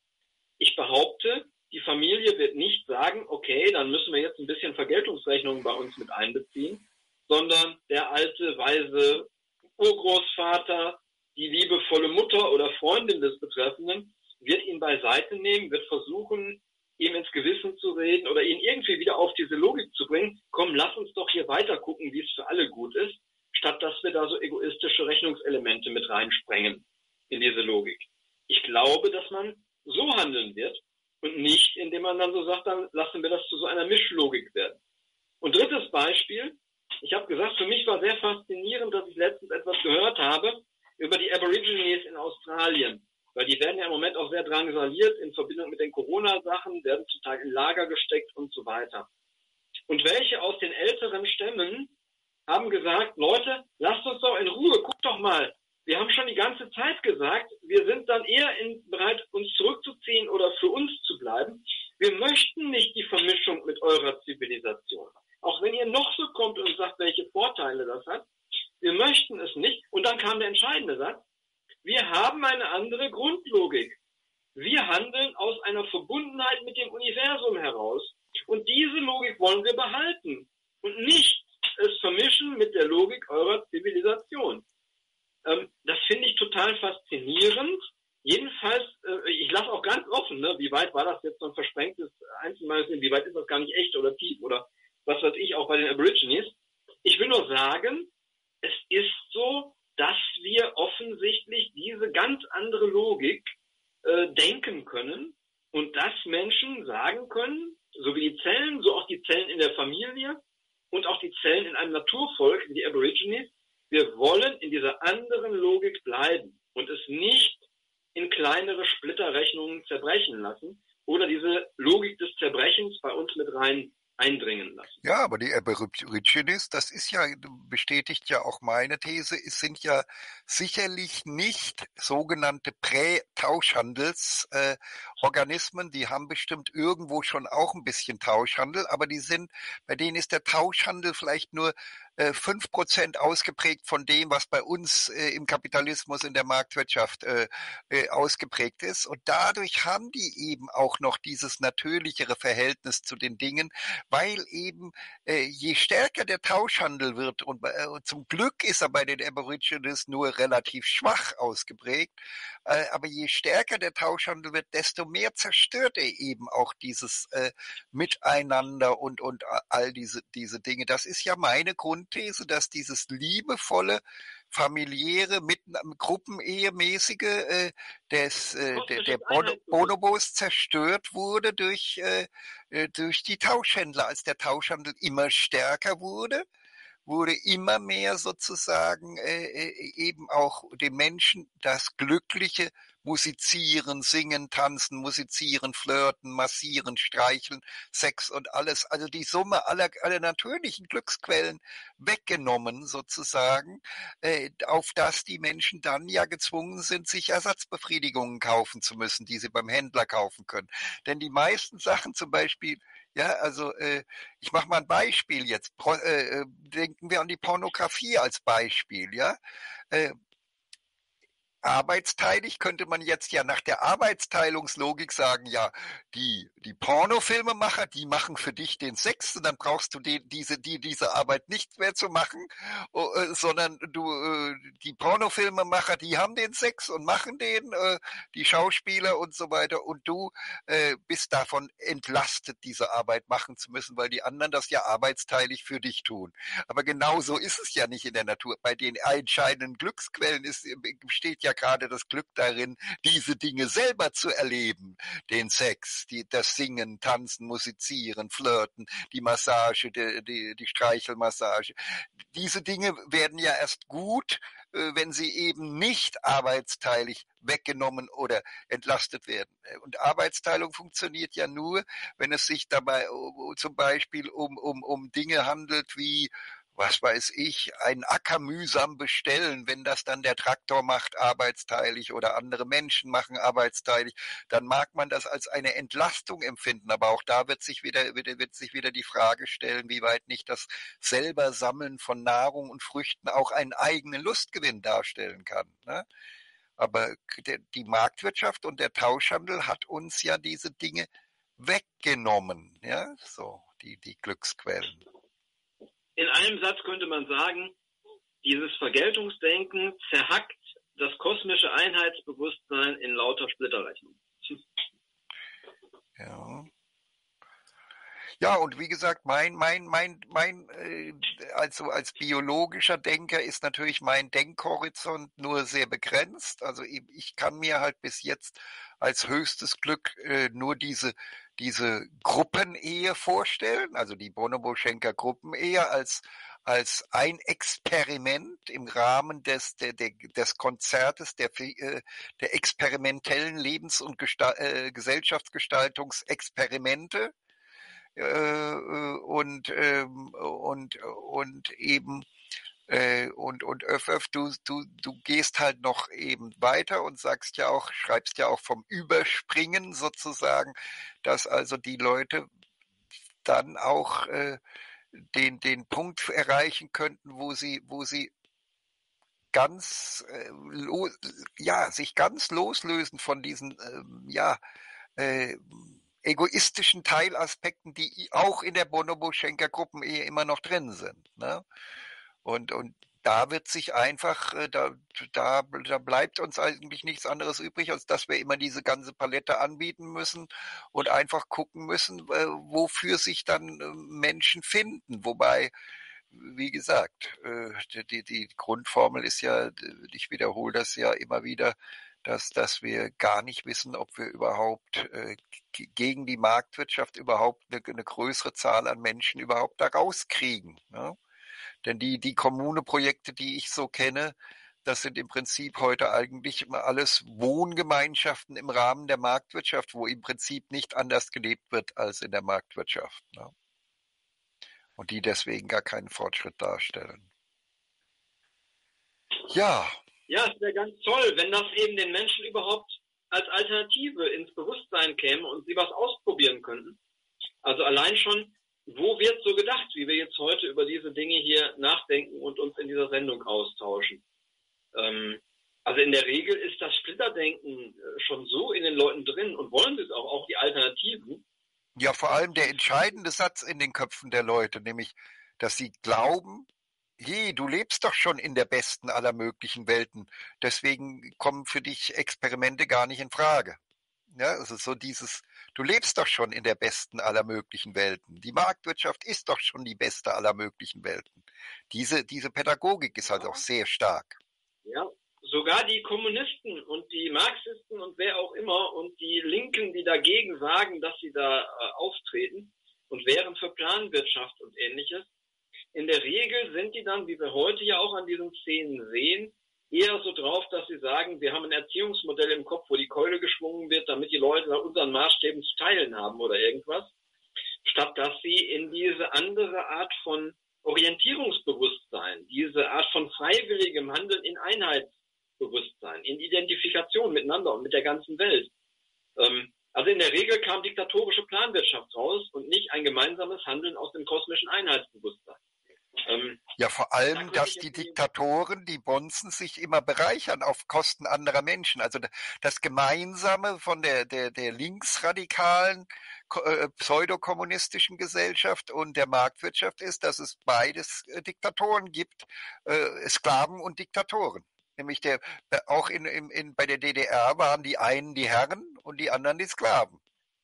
Ich behaupte, die Familie wird nicht sagen, okay, dann müssen wir jetzt ein bisschen Vergeltungsrechnungen bei uns mit einbeziehen, sondern der alte, weise Urgroßvater, die liebevolle Mutter oder Freundin des Betreffenden wird ihn beiseite nehmen, wird versuchen, ihm ins Gewissen zu reden oder ihn irgendwie wieder auf diese Logik zu bringen. Komm, lass uns doch hier weiter gucken, wie es für alle gut ist, statt dass wir da so egoistische Rechnungselemente mit reinsprengen in diese Logik. Ich glaube, dass man so handeln wird und nicht, indem man dann so sagt, dann lassen wir das zu so einer Mischlogik werden. Und drittes Beispiel, ich habe gesagt, für mich war sehr faszinierend, dass ich letztens etwas gehört habe über die Aborigines in Australien, weil die werden ja im Moment auch sehr drangsaliert in Verbindung mit den Corona-Sachen, werden zum Teil in Lager gesteckt und so weiter. Und welche aus den älteren Stämmen haben gesagt, Leute, lasst uns doch in Ruhe, guckt doch mal, wir haben schon die ganze Zeit gesagt, wir sind dann eher in, bereit, uns zurückzuziehen oder für uns zu bleiben. Wir möchten nicht die Vermischung mit eurer Zivilisation. Auch wenn ihr noch so kommt und sagt, welche Vorteile das hat, wir möchten es nicht. Und dann kam der entscheidende Satz, wir haben eine andere Grundlogik. Wir handeln aus einer Verbundenheit mit dem Universum heraus. Und diese Logik wollen wir behalten und nicht es vermischen mit der Logik eurer Zivilisation. Ähm, das finde ich total faszinierend. Jedenfalls, äh, ich lasse auch ganz offen, ne, wie weit war das jetzt so ein versprengtes Einzelmeißen, wie weit ist das gar nicht echt oder tief oder was weiß ich, auch bei den Aborigines. Ich will nur sagen, es ist so, dass wir offensichtlich diese ganz andere Logik äh, denken können und dass Menschen sagen können, so wie die Zellen, so auch die Zellen in der Familie und auch die Zellen in einem Naturvolk wie die Aborigines, wir wollen in dieser anderen Logik bleiben und es nicht in kleinere Splitterrechnungen zerbrechen lassen oder diese Logik des Zerbrechens bei uns mit rein eindringen lassen. Ja, aber die Aborigines, das ist ja, bestätigt ja auch meine These, es sind ja sicherlich nicht sogenannte Prä-Tauschhandelsorganismen, äh, die haben bestimmt irgendwo schon auch ein bisschen Tauschhandel, aber die sind, bei denen ist der Tauschhandel vielleicht nur fünf Prozent ausgeprägt von dem, was bei uns äh, im Kapitalismus, in der Marktwirtschaft äh, äh, ausgeprägt ist. Und dadurch haben die eben auch noch dieses natürlichere Verhältnis zu den Dingen, weil eben äh, je stärker der Tauschhandel wird, und äh, zum Glück ist er bei den Aborigines nur relativ schwach ausgeprägt, äh, aber je stärker der Tauschhandel wird, desto mehr zerstört er eben auch dieses äh, Miteinander und, und all diese, diese Dinge. Das ist ja meine Grundthese, dass dieses liebevolle, familiäre, mit Gruppenehemäßige äh, des, äh, der, der Bonobos zerstört wurde durch, äh, durch die Tauschhändler. Als der Tauschhandel immer stärker wurde, wurde immer mehr sozusagen äh, eben auch dem Menschen das glückliche Musizieren, Singen, Tanzen, Musizieren, Flirten, Massieren, Streicheln, Sex und alles, also die Summe aller, aller natürlichen Glücksquellen weggenommen sozusagen, äh, auf das die Menschen dann ja gezwungen sind, sich Ersatzbefriedigungen kaufen zu müssen, die sie beim Händler kaufen können. Denn die meisten Sachen zum Beispiel, ja, also äh, ich mache mal ein Beispiel jetzt. Pro, äh, denken wir an die Pornografie als Beispiel, ja. Äh, arbeitsteilig könnte man jetzt ja nach der Arbeitsteilungslogik sagen, ja, die, die Pornofilmemacher, die machen für dich den Sex und dann brauchst du die, diese, die, diese Arbeit nicht mehr zu machen, äh, sondern du, äh, die Pornofilmemacher, die haben den Sex und machen den, äh, die Schauspieler und so weiter und du äh, bist davon entlastet, diese Arbeit machen zu müssen, weil die anderen das ja arbeitsteilig für dich tun. Aber genau so ist es ja nicht in der Natur. Bei den entscheidenden Glücksquellen ist, besteht ja gerade das Glück darin, diese Dinge selber zu erleben. Den Sex, die, das Singen, Tanzen, Musizieren, Flirten, die Massage, die, die, die Streichelmassage. Diese Dinge werden ja erst gut, wenn sie eben nicht arbeitsteilig weggenommen oder entlastet werden. Und Arbeitsteilung funktioniert ja nur, wenn es sich dabei zum Beispiel um, um, um Dinge handelt wie, was weiß ich, einen Acker mühsam bestellen, wenn das dann der Traktor macht, arbeitsteilig oder andere Menschen machen arbeitsteilig, dann mag man das als eine Entlastung empfinden, aber auch da wird sich wieder, wird, wird sich wieder die Frage stellen, wie weit nicht das selber Sammeln von Nahrung und Früchten auch einen eigenen Lustgewinn darstellen kann, ne? Aber die Marktwirtschaft und der Tauschhandel hat uns ja diese Dinge weggenommen, ja, so, die, die Glücksquellen. In einem Satz könnte man sagen, dieses Vergeltungsdenken zerhackt das kosmische Einheitsbewusstsein in lauter Splitterrechnung. Ja. Ja, und wie gesagt, mein, mein, mein, mein, äh, also als biologischer Denker ist natürlich mein Denkhorizont nur sehr begrenzt. Also ich, ich kann mir halt bis jetzt als höchstes Glück äh, nur diese, diese Gruppenehe vorstellen, also die Bonobo-Schenker Gruppenehe als, als ein Experiment im Rahmen des, der, der, des Konzertes, der, äh, der experimentellen Lebens- und Gestal- äh, Gesellschaftsgestaltungsexperimente. Äh, und, ähm, und, und eben, äh, und, und Öff, Öff, du, du, du gehst halt noch eben weiter und sagst ja auch, schreibst ja auch vom Überspringen sozusagen, dass also die Leute dann auch äh, den, den Punkt erreichen könnten, wo sie, wo sie ganz, äh, lo, ja, sich ganz loslösen von diesen, ähm, ja, äh, egoistischen Teilaspekten, die auch in der Bonobo-Schenker-Gruppenehe immer noch drin sind. Ne? Und, und da wird sich einfach, da, da, da bleibt uns eigentlich nichts anderes übrig, als dass wir immer diese ganze Palette anbieten müssen und einfach gucken müssen, wofür sich dann Menschen finden. Wobei, wie gesagt, die, die Grundformel ist ja, ich wiederhole das ja immer wieder, dass, dass wir gar nicht wissen, ob wir überhaupt äh, gegen die Marktwirtschaft überhaupt eine, eine größere Zahl an Menschen überhaupt da rauskriegen. Ne? Denn die, die Kommune-Projekte, die ich so kenne, das sind im Prinzip heute eigentlich immer alles Wohngemeinschaften im Rahmen der Marktwirtschaft, wo im Prinzip nicht anders gelebt wird als in der Marktwirtschaft. Ne? Und die deswegen gar keinen Fortschritt darstellen. Ja. Ja, es wäre ganz toll, wenn das eben den Menschen überhaupt als Alternative ins Bewusstsein käme und sie was ausprobieren könnten. Also allein schon, wo wird so gedacht, wie wir jetzt heute über diese Dinge hier nachdenken und uns in dieser Sendung austauschen. Ähm, also in der Regel ist das Splitterdenken schon so in den Leuten drin und wollen sie es auch, auch die Alternativen. Ja, vor allem der entscheidende Satz in den Köpfen der Leute, nämlich, dass sie glauben, je, du lebst doch schon in der besten aller möglichen Welten, deswegen kommen für dich Experimente gar nicht in Frage. Ja, also so dieses, du lebst doch schon in der besten aller möglichen Welten. Die Marktwirtschaft ist doch schon die beste aller möglichen Welten. Diese, diese Pädagogik ist halt auch sehr stark. Ja, sogar die Kommunisten und die Marxisten und wer auch immer und die Linken, die dagegen sagen, dass sie da äh, auftreten und wären für Planwirtschaft und Ähnliches, in der Regel sind die dann, wie wir heute ja auch an diesen Szenen sehen, eher so drauf, dass sie sagen, wir haben ein Erziehungsmodell im Kopf, wo die Keule geschwungen wird, damit die Leute nach unseren Maßstäben zu teilen haben oder irgendwas, statt dass sie in diese andere Art von Orientierungsbewusstsein, diese Art von freiwilligem Handeln in Einheitsbewusstsein, in Identifikation miteinander und mit der ganzen Welt. Ähm, also in der Regel kam diktatorische Planwirtschaft raus und nicht ein gemeinsames Handeln aus dem kosmischen Einheitsbewusstsein. Ähm, Ja, vor allem, dass die Diktatoren, die Bonzen, sich immer bereichern auf Kosten anderer Menschen. Also das Gemeinsame von der, der, der linksradikalen, äh, pseudokommunistischen Gesellschaft und der Marktwirtschaft ist, dass es beides äh, Diktatoren gibt, äh, Sklaven und Diktatoren. Nämlich der, auch in, in, in, bei der D D R waren die einen die Herren und die anderen die Sklaven.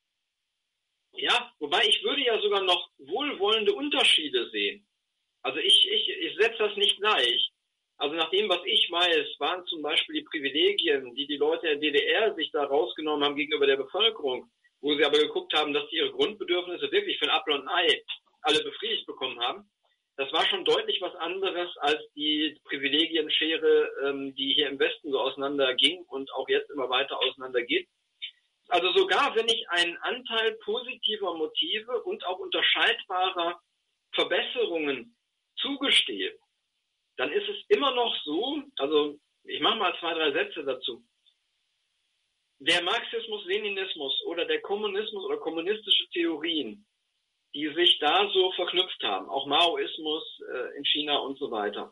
Ja, wobei ich würde ja sogar noch wohlwollende Unterschiede sehen. Also ich, ich, ich setze das nicht gleich. Also nach dem, was ich weiß, waren zum Beispiel die Privilegien, die die Leute der D D R sich da rausgenommen haben gegenüber der Bevölkerung, wo sie aber geguckt haben, dass sie ihre Grundbedürfnisse wirklich für ein Apfel und ein Ei alle befriedigt bekommen haben. Das war schon deutlich was anderes als die Privilegienschere, ähm, die hier im Westen so auseinanderging und auch jetzt immer weiter auseinandergeht. Also sogar wenn ich einen Anteil positiver Motive und auch unterscheidbarer Verbesserungen zugestehe, dann ist es immer noch so, also ich mache mal zwei, drei Sätze dazu. Der Marxismus, Leninismus oder der Kommunismus oder kommunistische Theorien, die sich da so verknüpft haben, auch Maoismus äh, in China und so weiter,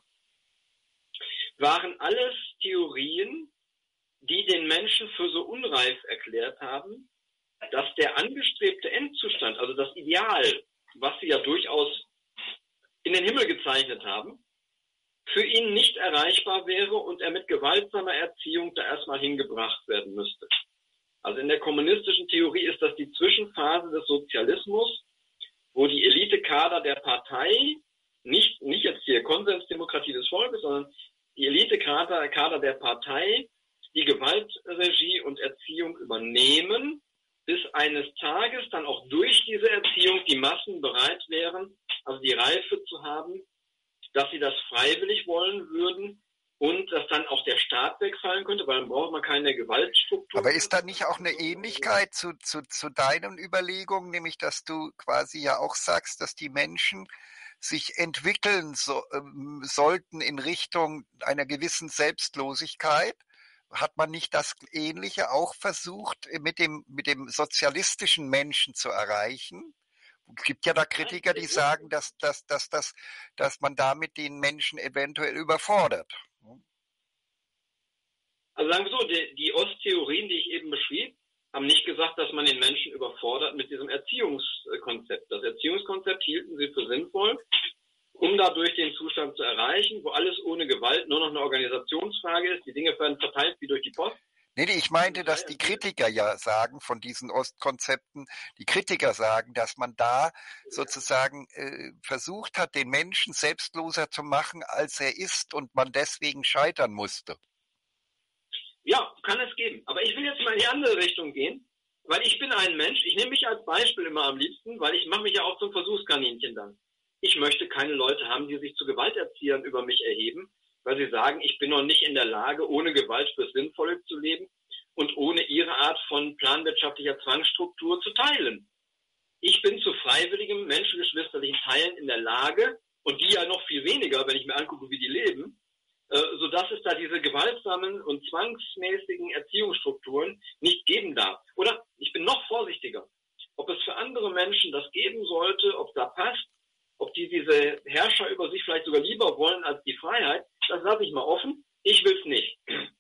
waren alles Theorien, die den Menschen für so unreif erklärt haben, dass der angestrebte Endzustand, also das Ideal, was sie ja durchaus in den Himmel gezeichnet haben, für ihn nicht erreichbar wäre und er mit gewaltsamer Erziehung da erstmal hingebracht werden müsste. Also in der kommunistischen Theorie ist das die Zwischenphase des Sozialismus, wo die Elitekader der Partei, nicht, nicht jetzt hier Konsensdemokratie des Volkes, sondern die Elitekader Kader der Partei die Gewaltregie und Erziehung übernehmen, bis eines Tages dann auch durch diese Erziehung die Massen bereit wären, also die Reife zu haben, dass sie das freiwillig wollen würden und dass dann auch der Staat wegfallen könnte, weil dann braucht man keine Gewaltstruktur. Aber ist da nicht auch eine Ähnlichkeit zu, zu, zu deinen Überlegungen, nämlich dass du quasi ja auch sagst, dass die Menschen sich entwickeln so, ähm, sollten in Richtung einer gewissen Selbstlosigkeit? Hat man nicht das Ähnliche auch versucht, mit dem, mit dem sozialistischen Menschen zu erreichen? Es gibt ja da Kritiker, die sagen, dass, dass, dass, dass, dass man damit den Menschen eventuell überfordert. Also sagen wir so, die, die Osttheorien, die ich eben beschrieb, haben nicht gesagt, dass man den Menschen überfordert mit diesem Erziehungskonzept. Das Erziehungskonzept hielten sie für sinnvoll, um dadurch den Zustand zu erreichen, wo alles ohne Gewalt nur noch eine Organisationsfrage ist. Die Dinge werden verteilt wie durch die Post. Nee, nee, ich meinte, dass die Kritiker ja sagen von diesen Ostkonzepten, die Kritiker sagen, dass man da sozusagen äh, versucht hat, den Menschen selbstloser zu machen, als er ist und man deswegen scheitern musste. Ja, kann es geben. Aber ich will jetzt mal in die andere Richtung gehen, weil ich bin ein Mensch, ich nehme mich als Beispiel immer am liebsten, weil ich mache mich ja auch zum Versuchskaninchen dann. Ich möchte keine Leute haben, die sich zu Gewalterziehern über mich erheben, weil sie sagen, ich bin noch nicht in der Lage, ohne Gewalt fürs Sinnvolle zu leben und ohne ihre Art von planwirtschaftlicher Zwangsstruktur zu teilen. Ich bin zu freiwilligem menschengeschwisterlichen Teilen in der Lage, und die ja noch viel weniger, wenn ich mir angucke, wie die leben, äh, sodass es da diese gewaltsamen und zwangsmäßigen Erziehungsstrukturen nicht geben darf. Oder ich bin noch vorsichtiger. Ob es für andere Menschen das geben sollte, ob da passt, ob die diese Herrscher über sich vielleicht sogar lieber wollen als die Freiheit, das lasse ich mal offen. Ich will es nicht.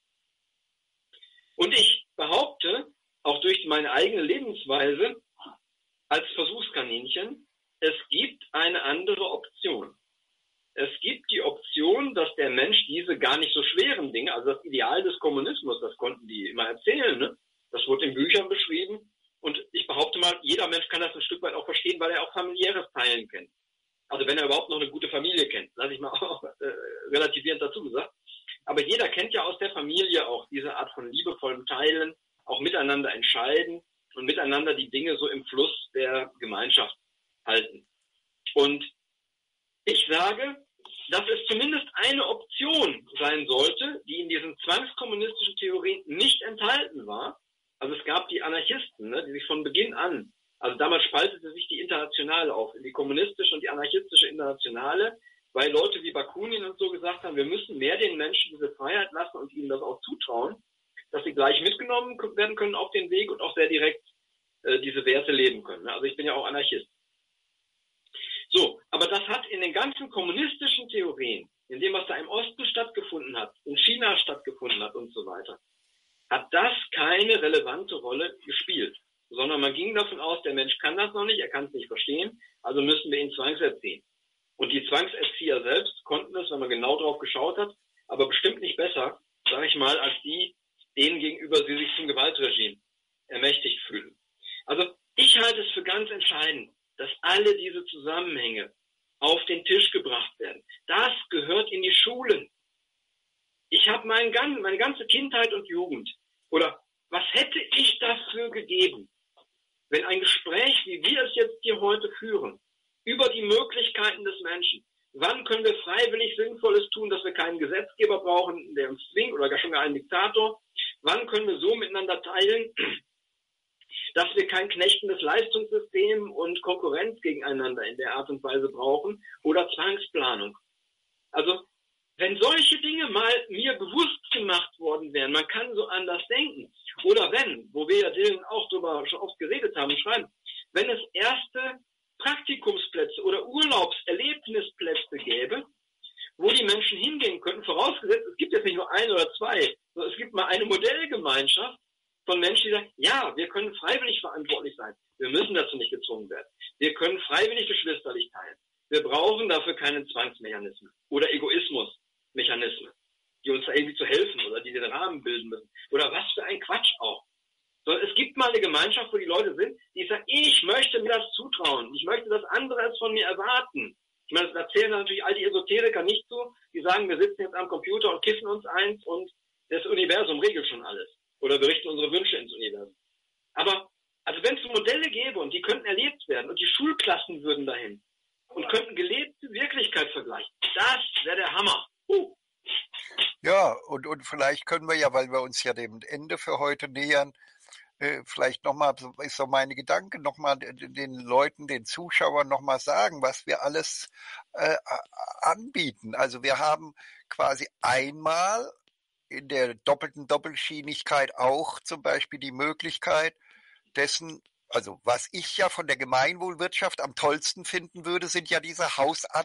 Und ich behaupte, auch durch meine eigene Lebensweise als Versuchskaninchen, es gibt eine andere Option. Es gibt die Option, dass der Mensch diese gar nicht so schweren Dinge, also das Ideal des Kommunismus, das konnten die immer erzählen, ne? Das wurde in Büchern beschrieben. Und ich behaupte mal, jeder Mensch kann das ein Stück weit auch verstehen, weil er auch familiäres Teilen kennt. Also wenn er überhaupt noch eine gute Familie kennt, lasse ich mal auch äh, relativierend dazu gesagt. Aber jeder kennt ja aus der Familie auch diese Art von liebevollem Teilen, auch miteinander entscheiden und miteinander die Dinge so im Fluss der Gemeinschaft halten. Und ich sage, dass es zumindest eine Option sein sollte, die in diesen zwangskommunistischen Theorien nicht enthalten war. Also es gab die Anarchisten, ne, die sich von Beginn an, also damals spaltete sich die Internationale auf in die kommunistische und die anarchistische Internationale, weil Leute wie Bakunin und so gesagt haben, wir müssen mehr den Menschen diese Freiheit lassen und ihnen das auch zutrauen, dass sie gleich mitgenommen werden können auf den Weg und auch sehr direkt äh, diese Werte leben können. Also ich bin ja auch Anarchist. So, aber das hat in den ganzen kommunistischen Theorien, in dem, was da im Osten stattgefunden hat, in China stattgefunden hat und so weiter, hat das keine relevante Rolle gespielt. Sondern man ging davon aus, der Mensch kann das noch nicht, er kann es nicht verstehen, also müssen wir ihn zwangserziehen. Und die Zwangserzieher selbst konnten es, wenn man genau drauf geschaut hat, aber bestimmt nicht besser, sage ich mal, als die, denen gegenüber sie sich zum Gewaltregime ermächtigt fühlen. Also ich halte es für ganz entscheidend, dass alle diese Zusammenhänge auf den Tisch gebracht werden. Das gehört in die Schulen. Ich habe mein, meine ganze Kindheit und Jugend, oder was hätte ich dafür gegeben, wenn ein Gespräch, wie wir es jetzt hier heute führen, über die Möglichkeiten des Menschen, wann können wir freiwillig Sinnvolles tun, dass wir keinen Gesetzgeber brauchen, der uns zwingt, oder gar schon gar einen Diktator, wann können wir so miteinander teilen, dass wir kein knechtendes Leistungssystem und Konkurrenz gegeneinander in der Art und Weise brauchen oder Zwangsplanung. Also, wenn solche Dinge mal mir bewusst gemacht worden wären, man kann so anders denken, oder wenn, wo wir ja Dylan auch darüber schon oft geredet haben, schreiben, wenn es erste Praktikumsplätze oder Urlaubserlebnisplätze gäbe, wo die Menschen hingehen könnten, vorausgesetzt, es gibt jetzt nicht nur ein oder zwei, sondern es gibt mal eine Modellgemeinschaft von Menschen, die sagen, ja, wir können freiwillig verantwortlich sein. Wir müssen dazu nicht gezwungen werden. Wir können freiwillig geschwisterlich teilen. Wir brauchen dafür keine Zwangsmechanismen oder Egoismusmechanismen, die uns da irgendwie zu helfen oder die den Rahmen bilden müssen. Oder was für ein Quatsch auch. Sondern es gibt mal eine Gemeinschaft, wo die Leute sind, die sagen, ich möchte mir das zutrauen. Ich möchte, dass andere es von mir erwarten. Ich meine, das erzählen natürlich all die Esoteriker nicht so. Die sagen, wir sitzen jetzt am Computer und kiffen uns eins und das Universum regelt schon alles. Oder wir richten unsere Wünsche ins Universum. Aber, also wenn es Modelle gäbe und die könnten erlebt werden und die Schulklassen würden dahin und könnten gelebte Wirklichkeit vergleichen, das wäre der Hammer. Uh. Ja, und, und vielleicht können wir ja, weil wir uns ja dem Ende für heute nähern, äh, vielleicht nochmal, so ist so meine Gedanke, nochmal den Leuten, den Zuschauern nochmal sagen, was wir alles äh, anbieten. Also wir haben quasi einmal in der doppelten Doppelschienigkeit auch zum Beispiel die Möglichkeit dessen, also was ich ja von der Gemeinwohlwirtschaft am tollsten finden würde, sind ja diese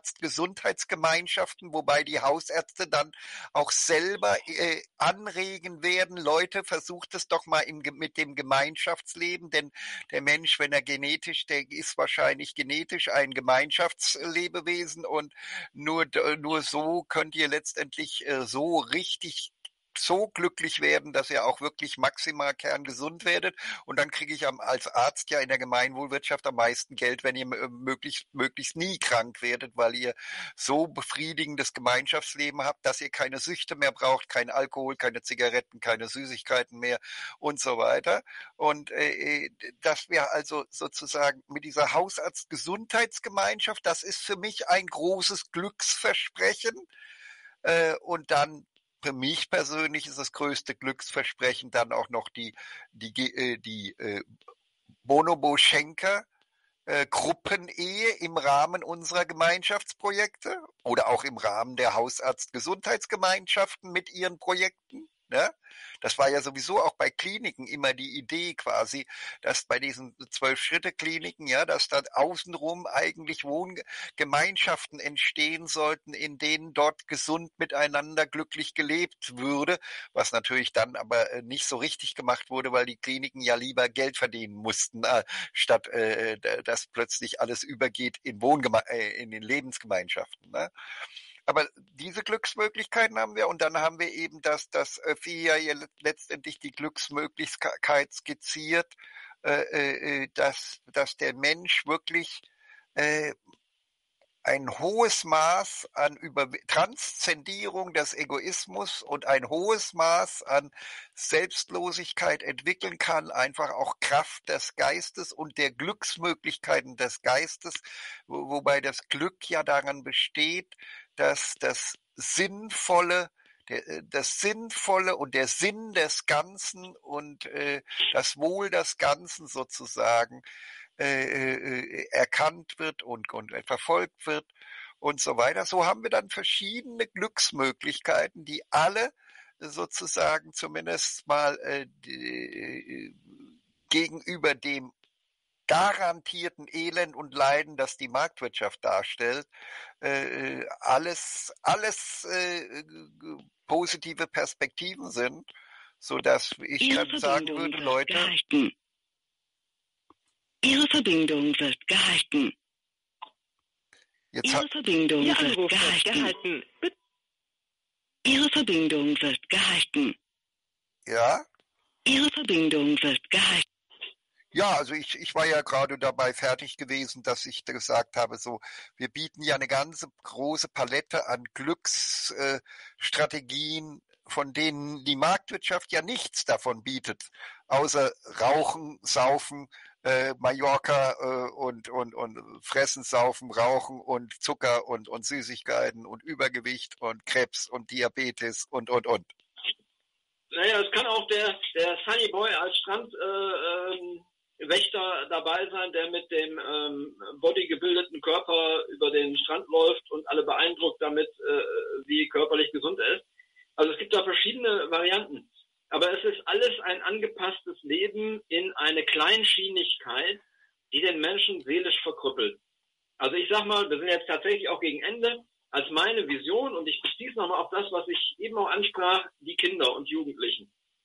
Hausarzt-Gesundheitsgemeinschaften, wobei die Hausärzte dann auch selber äh, anregen werden, Leute, versucht es doch mal im, mit dem Gemeinschaftsleben, denn der Mensch, wenn er genetisch, der ist wahrscheinlich genetisch ein Gemeinschaftslebewesen und nur, nur so könnt ihr letztendlich äh, so richtig so glücklich werden, dass ihr auch wirklich maximal kerngesund werdet. Und dann kriege ich als Arzt ja in der Gemeinwohlwirtschaft am meisten Geld, wenn ihr möglichst, möglichst nie krank werdet, weil ihr so befriedigendes Gemeinschaftsleben habt, dass ihr keine Süchte mehr braucht, kein Alkohol, keine Zigaretten, keine Süßigkeiten mehr und so weiter. Und äh, dass wir also sozusagen mit dieser Hausarzt-Gesundheitsgemeinschaft, das ist für mich ein großes Glücksversprechen. Äh, und dann für mich persönlich ist das größte Glücksversprechen dann auch noch die, die, die, die äh, Bonobo-Schenker äh, Gruppenehe im Rahmen unserer Gemeinschaftsprojekte oder auch im Rahmen der Hausarzt-Gesundheitsgemeinschaften mit ihren Projekten. Ne? Das war ja sowieso auch bei Kliniken immer die Idee quasi, dass bei diesen Zwölf-Schritte-Kliniken, ja, dass da außenrum eigentlich Wohngemeinschaften entstehen sollten, in denen dort gesund miteinander glücklich gelebt würde, was natürlich dann aber nicht so richtig gemacht wurde, weil die Kliniken ja lieber Geld verdienen mussten, äh, statt äh, dass plötzlich alles übergeht in, Wohngeme- äh, in den Lebensgemeinschaften. Ne? Aber diese Glücksmöglichkeiten haben wir und dann haben wir eben das, das Öffi ja letztendlich die Glücksmöglichkeit skizziert, äh, äh, dass, dass der Mensch wirklich äh, ein hohes Maß an Über- Transzendierung des Egoismus und ein hohes Maß an Selbstlosigkeit entwickeln kann, einfach auch Kraft des Geistes und der Glücksmöglichkeiten des Geistes, wo, wobei das Glück ja daran besteht, dass das Sinnvolle, der, das Sinnvolle und der Sinn des Ganzen und äh, das Wohl des Ganzen sozusagen äh, äh, erkannt wird und, und verfolgt wird und so weiter. So haben wir dann verschiedene Glücksmöglichkeiten, die alle sozusagen zumindest mal äh, die, gegenüber dem garantierten Elend und Leiden, das die Marktwirtschaft darstellt, äh, alles, alles äh, positive Perspektiven sind, so dass ich Ihre dann sagen Verbindung würde, wird Leute, gehalten. Ihre Verbindung wird gehalten. jetzt Ihre hat, Verbindung Ihr wird Anruf wird gehalten. gehalten. Bitte. Ihre Verbindung wird gehalten. ja, Ihre Verbindung wird gehalten. ja, also ich, ich war ja gerade dabei fertig gewesen, dass ich gesagt habe, so, wir bieten ja eine ganze große Palette an Glücksstrategien, von denen die Marktwirtschaft ja nichts davon bietet, außer Rauchen, Saufen, äh, Mallorca äh, und, und, und Fressen, Saufen, Rauchen und Zucker und, und Süßigkeiten und Übergewicht und Krebs und Diabetes und, und, und. Naja, es kann auch der, der Sunny Boy als Strandwächter äh, ähm, dabei sein, der mit dem ähm, bodygebildeten Körper über den Strand läuft und alle beeindruckt damit, äh, wie körperlich gesund er ist. Also es gibt da verschiedene Varianten. Aber es ist alles ein angepasstes Leben in eine Kleinschienigkeit, die den Menschen seelisch verkrüppelt. Also ich sag mal, wir sind jetzt tatsächlich auch gegen Ende, als meine Vision, und ich beziehe es nochmal auf das, was ich eben auch ansprach, die Kinder und Jugendlichen.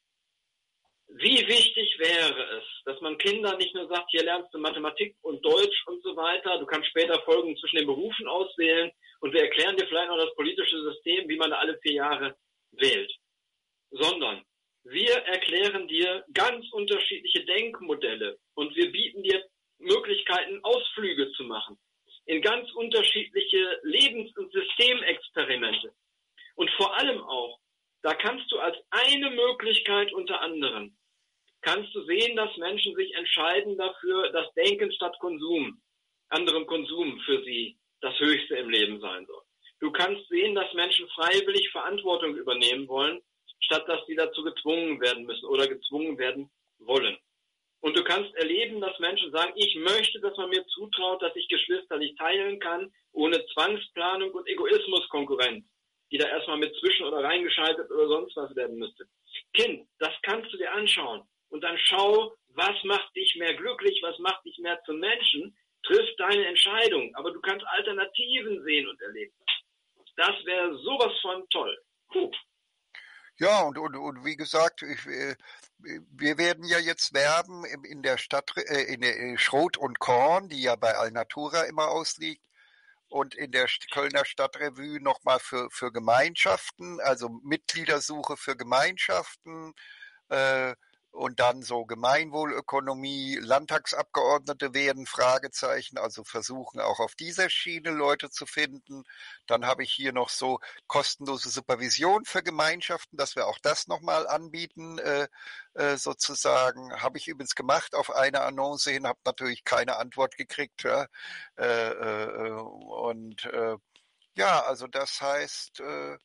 Wie wichtig wäre es, dass man Kindern nicht nur sagt, hier lernst du Mathematik und Deutsch und so weiter, du kannst später Folgen zwischen den Berufen auswählen und wir erklären dir vielleicht noch das politische System, wie man da alle vier Jahre wählt. Sondern wir erklären dir ganz unterschiedliche Denkmodelle und wir bieten dir Möglichkeiten, Ausflüge zu machen in ganz unterschiedliche Lebens- und Systemexperimente. Und vor allem auch, da kannst du als eine Möglichkeit unter anderem, kannst du sehen, dass Menschen sich entscheiden dafür, dass Denken statt Konsum, anderem Konsum für sie das Höchste im Leben sein soll. Du kannst sehen, dass Menschen freiwillig Verantwortung übernehmen wollen, statt dass sie dazu gezwungen werden müssen oder gezwungen werden wollen. Und du kannst erleben, dass Menschen sagen, ich möchte, dass man mir zutraut, dass ich geschwisterlich teilen kann, ohne Zwangsplanung und Egoismuskonkurrenz, die da erstmal mit zwischen oder reingeschaltet oder sonst was werden müsste. Kind, das kannst du dir anschauen. Und dann schau, was macht dich mehr glücklich, was macht dich mehr zum Menschen, triff deine Entscheidung. Aber du kannst Alternativen sehen und erleben. Das wäre sowas von toll. Puh. Ja, und, und, und wie gesagt, ich, äh, wir werden ja jetzt werben in, in der Stadt, äh, in der Schrot und Korn, die ja bei Alnatura immer ausliegt, und in der Kölner Stadtrevue nochmal für, für Gemeinschaften, also Mitgliedersuche für Gemeinschaften, äh, und dann so Gemeinwohlökonomie, Landtagsabgeordnete werden, Fragezeichen, also versuchen auch auf dieser Schiene Leute zu finden. Dann habe ich hier noch so kostenlose Supervision für Gemeinschaften, dass wir auch das nochmal anbieten, äh, äh, sozusagen. Habe ich übrigens gemacht auf eine Annonce hin, habe natürlich keine Antwort gekriegt. Ja? Äh, äh, und äh, ja, also das heißt, äh,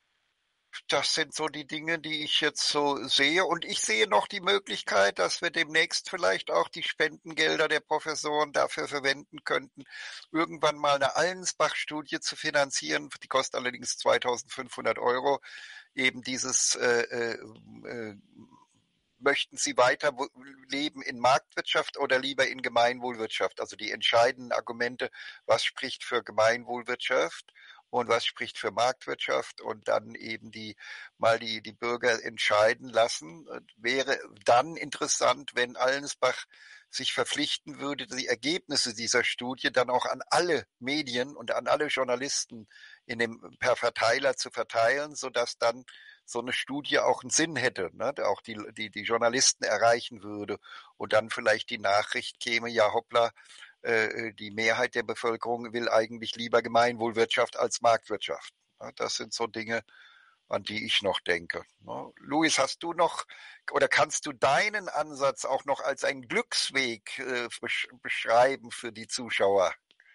das sind so die Dinge, die ich jetzt so sehe. Und ich sehe noch die Möglichkeit, dass wir demnächst vielleicht auch die Spendengelder der Professoren dafür verwenden könnten, irgendwann mal eine Allensbach-Studie zu finanzieren. Die kostet allerdings zweitausendfünfhundert Euro. Eben dieses, äh, äh, möchten Sie weiter leben in Marktwirtschaft oder lieber in Gemeinwohlwirtschaft? Also die entscheidenden Argumente, was spricht für Gemeinwohlwirtschaft und was spricht für Marktwirtschaft, und dann eben die mal die die Bürger entscheiden lassen. Wäre dann interessant, wenn Allensbach sich verpflichten würde, die Ergebnisse dieser Studie dann auch an alle Medien und an alle Journalisten in dem per Verteiler zu verteilen, sodass dann so eine Studie auch einen Sinn hätte, ne? Auch die die die Journalisten erreichen würde und dann vielleicht die Nachricht käme, ja hoppla, die Mehrheit der Bevölkerung will eigentlich lieber Gemeinwohlwirtschaft als Marktwirtschaft. Das sind so Dinge, an die ich noch denke. Luis, hast du noch oder kannst du deinen Ansatz auch noch als einen Glücksweg beschreiben für die Zuschauer?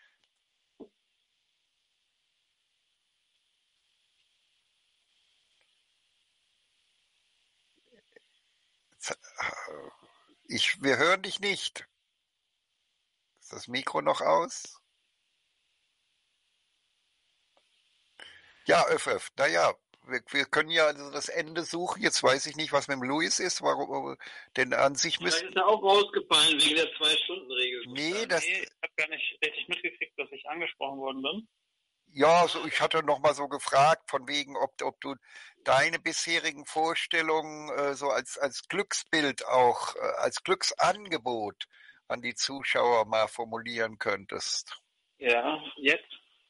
Ich, wir hören dich nicht. Ist das Mikro noch aus? Ja, öff, öff. Naja, wir, wir können ja also das Ende suchen. Jetzt weiß ich nicht, was mit dem Louis ist, warum, denn an sich Vielleicht müsste. ist er auch rausgefallen wegen der Zwei-Stunden-Regel. Nee, das, Nee, ich habe gar nicht richtig mitgekriegt, dass ich angesprochen worden bin. ja, so, ich hatte noch mal so gefragt, von wegen, ob, ob du deine bisherigen Vorstellungen äh, so als, als Glücksbild auch, äh, als Glücksangebot an die Zuschauer mal formulieren könntest. Ja, jetzt?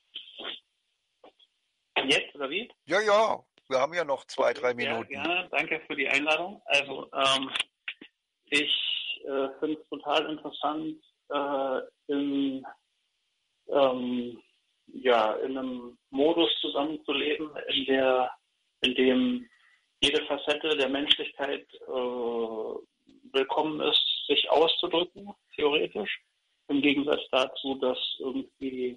Jetzt oder wie? Ja, ja, wir haben ja noch zwei, drei Ja, Minuten. gerne. Danke für die Einladung. Also, ähm, ich äh, finde es total interessant, äh, in, ähm, ja, in einem Modus zusammenzuleben, in der, in dem jede Facette der Menschlichkeit äh, willkommen ist, sich auszudrücken, theoretisch. Im Gegensatz dazu, dass irgendwie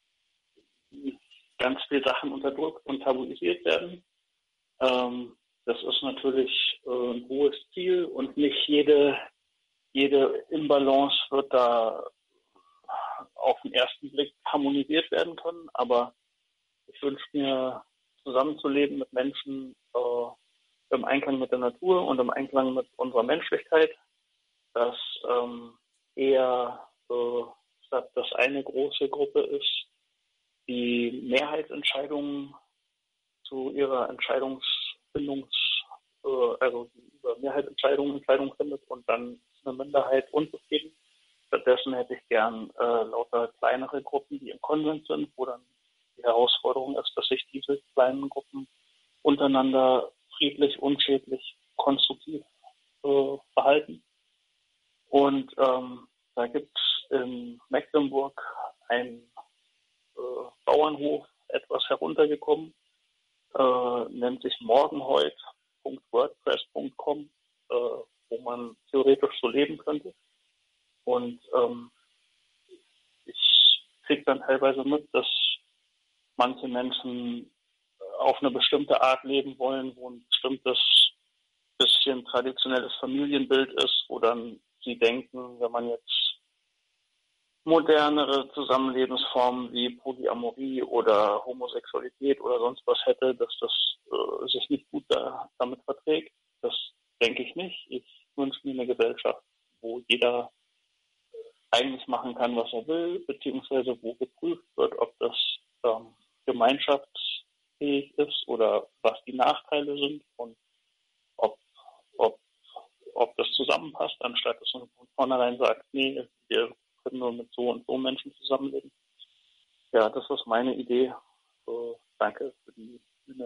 ganz viele Sachen unterdrückt und tabuisiert werden. Ähm, das ist natürlich äh, ein hohes Ziel und nicht jede, jede Imbalance wird da auf den ersten Blick harmonisiert werden können. Aber ich wünsche mir, zusammenzuleben mit Menschen äh, im Einklang mit der Natur und im Einklang mit unserer Menschlichkeit, dass ähm, eher äh, das eine große Gruppe ist, die Mehrheitsentscheidungen zu ihrer Entscheidungsfindungs, äh, also über Mehrheitsentscheidungen Entscheidungen findet und dann ist eine Minderheit unzufrieden. Stattdessen hätte ich gern äh, lauter kleinere Gruppen, die im Konsens sind, wo dann die Herausforderung ist, dass sich diese kleinen Gruppen untereinander friedlich, unschädlich, konstruktiv äh, verhalten. Und ähm, da gibt es in Mecklenburg ein Äh, Bauernhof etwas heruntergekommen, äh, nennt sich morgenheut punkt wordpress punkt com, äh, wo man theoretisch so leben könnte. Und ähm, ich kriege dann teilweise mit, dass manche Menschen auf eine bestimmte Art leben wollen, wo ein bestimmtes bisschen traditionelles Familienbild ist, wo dann sie denken, wenn man jetzt modernere Zusammenlebensformen wie Polyamorie oder Homosexualität oder sonst was hätte, dass das äh, sich nicht gut da, damit verträgt. Das denke ich nicht. Ich wünsche mir eine Gesellschaft, wo jeder eigentlich machen kann, was er will, beziehungsweise wo geprüft wird, ob das ähm, gemeinschaftsfähig ist oder was die Nachteile sind und ob, ob, ob das zusammenpasst, anstatt dass man von vornherein sagt, nee, wir können nur mit so und so Menschen zusammenleben. Ja, das ist meine Idee. So, danke für die Bühne.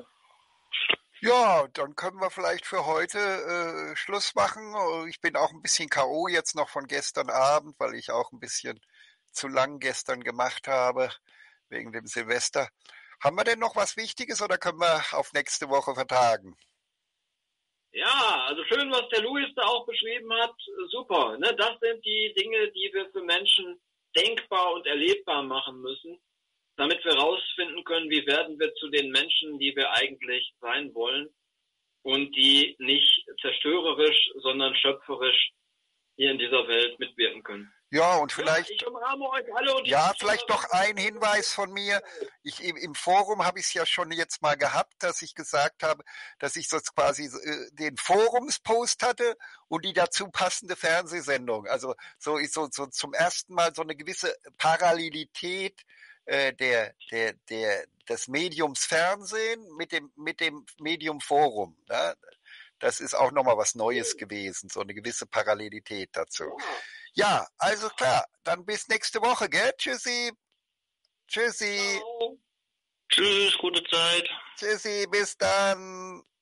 Ja, dann können wir vielleicht für heute äh, Schluss machen. Ich bin auch ein bisschen K O jetzt noch von gestern Abend, weil ich auch ein bisschen zu lang gestern gemacht habe, wegen dem Silvester. Haben wir denn noch was Wichtiges oder können wir auf nächste Woche vertagen? Ja, also schön, was der Louis da auch beschrieben hat. Super. Ne? Das sind die Dinge, die wir für Menschen denkbar und erlebbar machen müssen, damit wir herausfinden können, wie werden wir zu den Menschen, die wir eigentlich sein wollen und die nicht zerstörerisch, sondern schöpferisch hier in dieser Welt mitwirken können. Ja, und vielleicht, ja, ich umarme euch alle und ja, vielleicht noch ein Hinweis von mir. Ich, im, im Forum habe ich es ja schon jetzt mal gehabt, dass ich gesagt habe, dass ich so quasi äh, den Forumspost hatte und die dazu passende Fernsehsendung. Also so, so, so zum ersten Mal so eine gewisse Parallelität äh, der, der, der, des Mediums Fernsehen mit dem, mit dem Medium Forum. Ne? Das ist auch nochmal was Neues gewesen, so eine gewisse Parallelität dazu. Ja, also klar, dann bis nächste Woche, gell? Tschüssi. Tschüssi. Ciao. Tschüss, gute Zeit. Tschüssi, bis dann.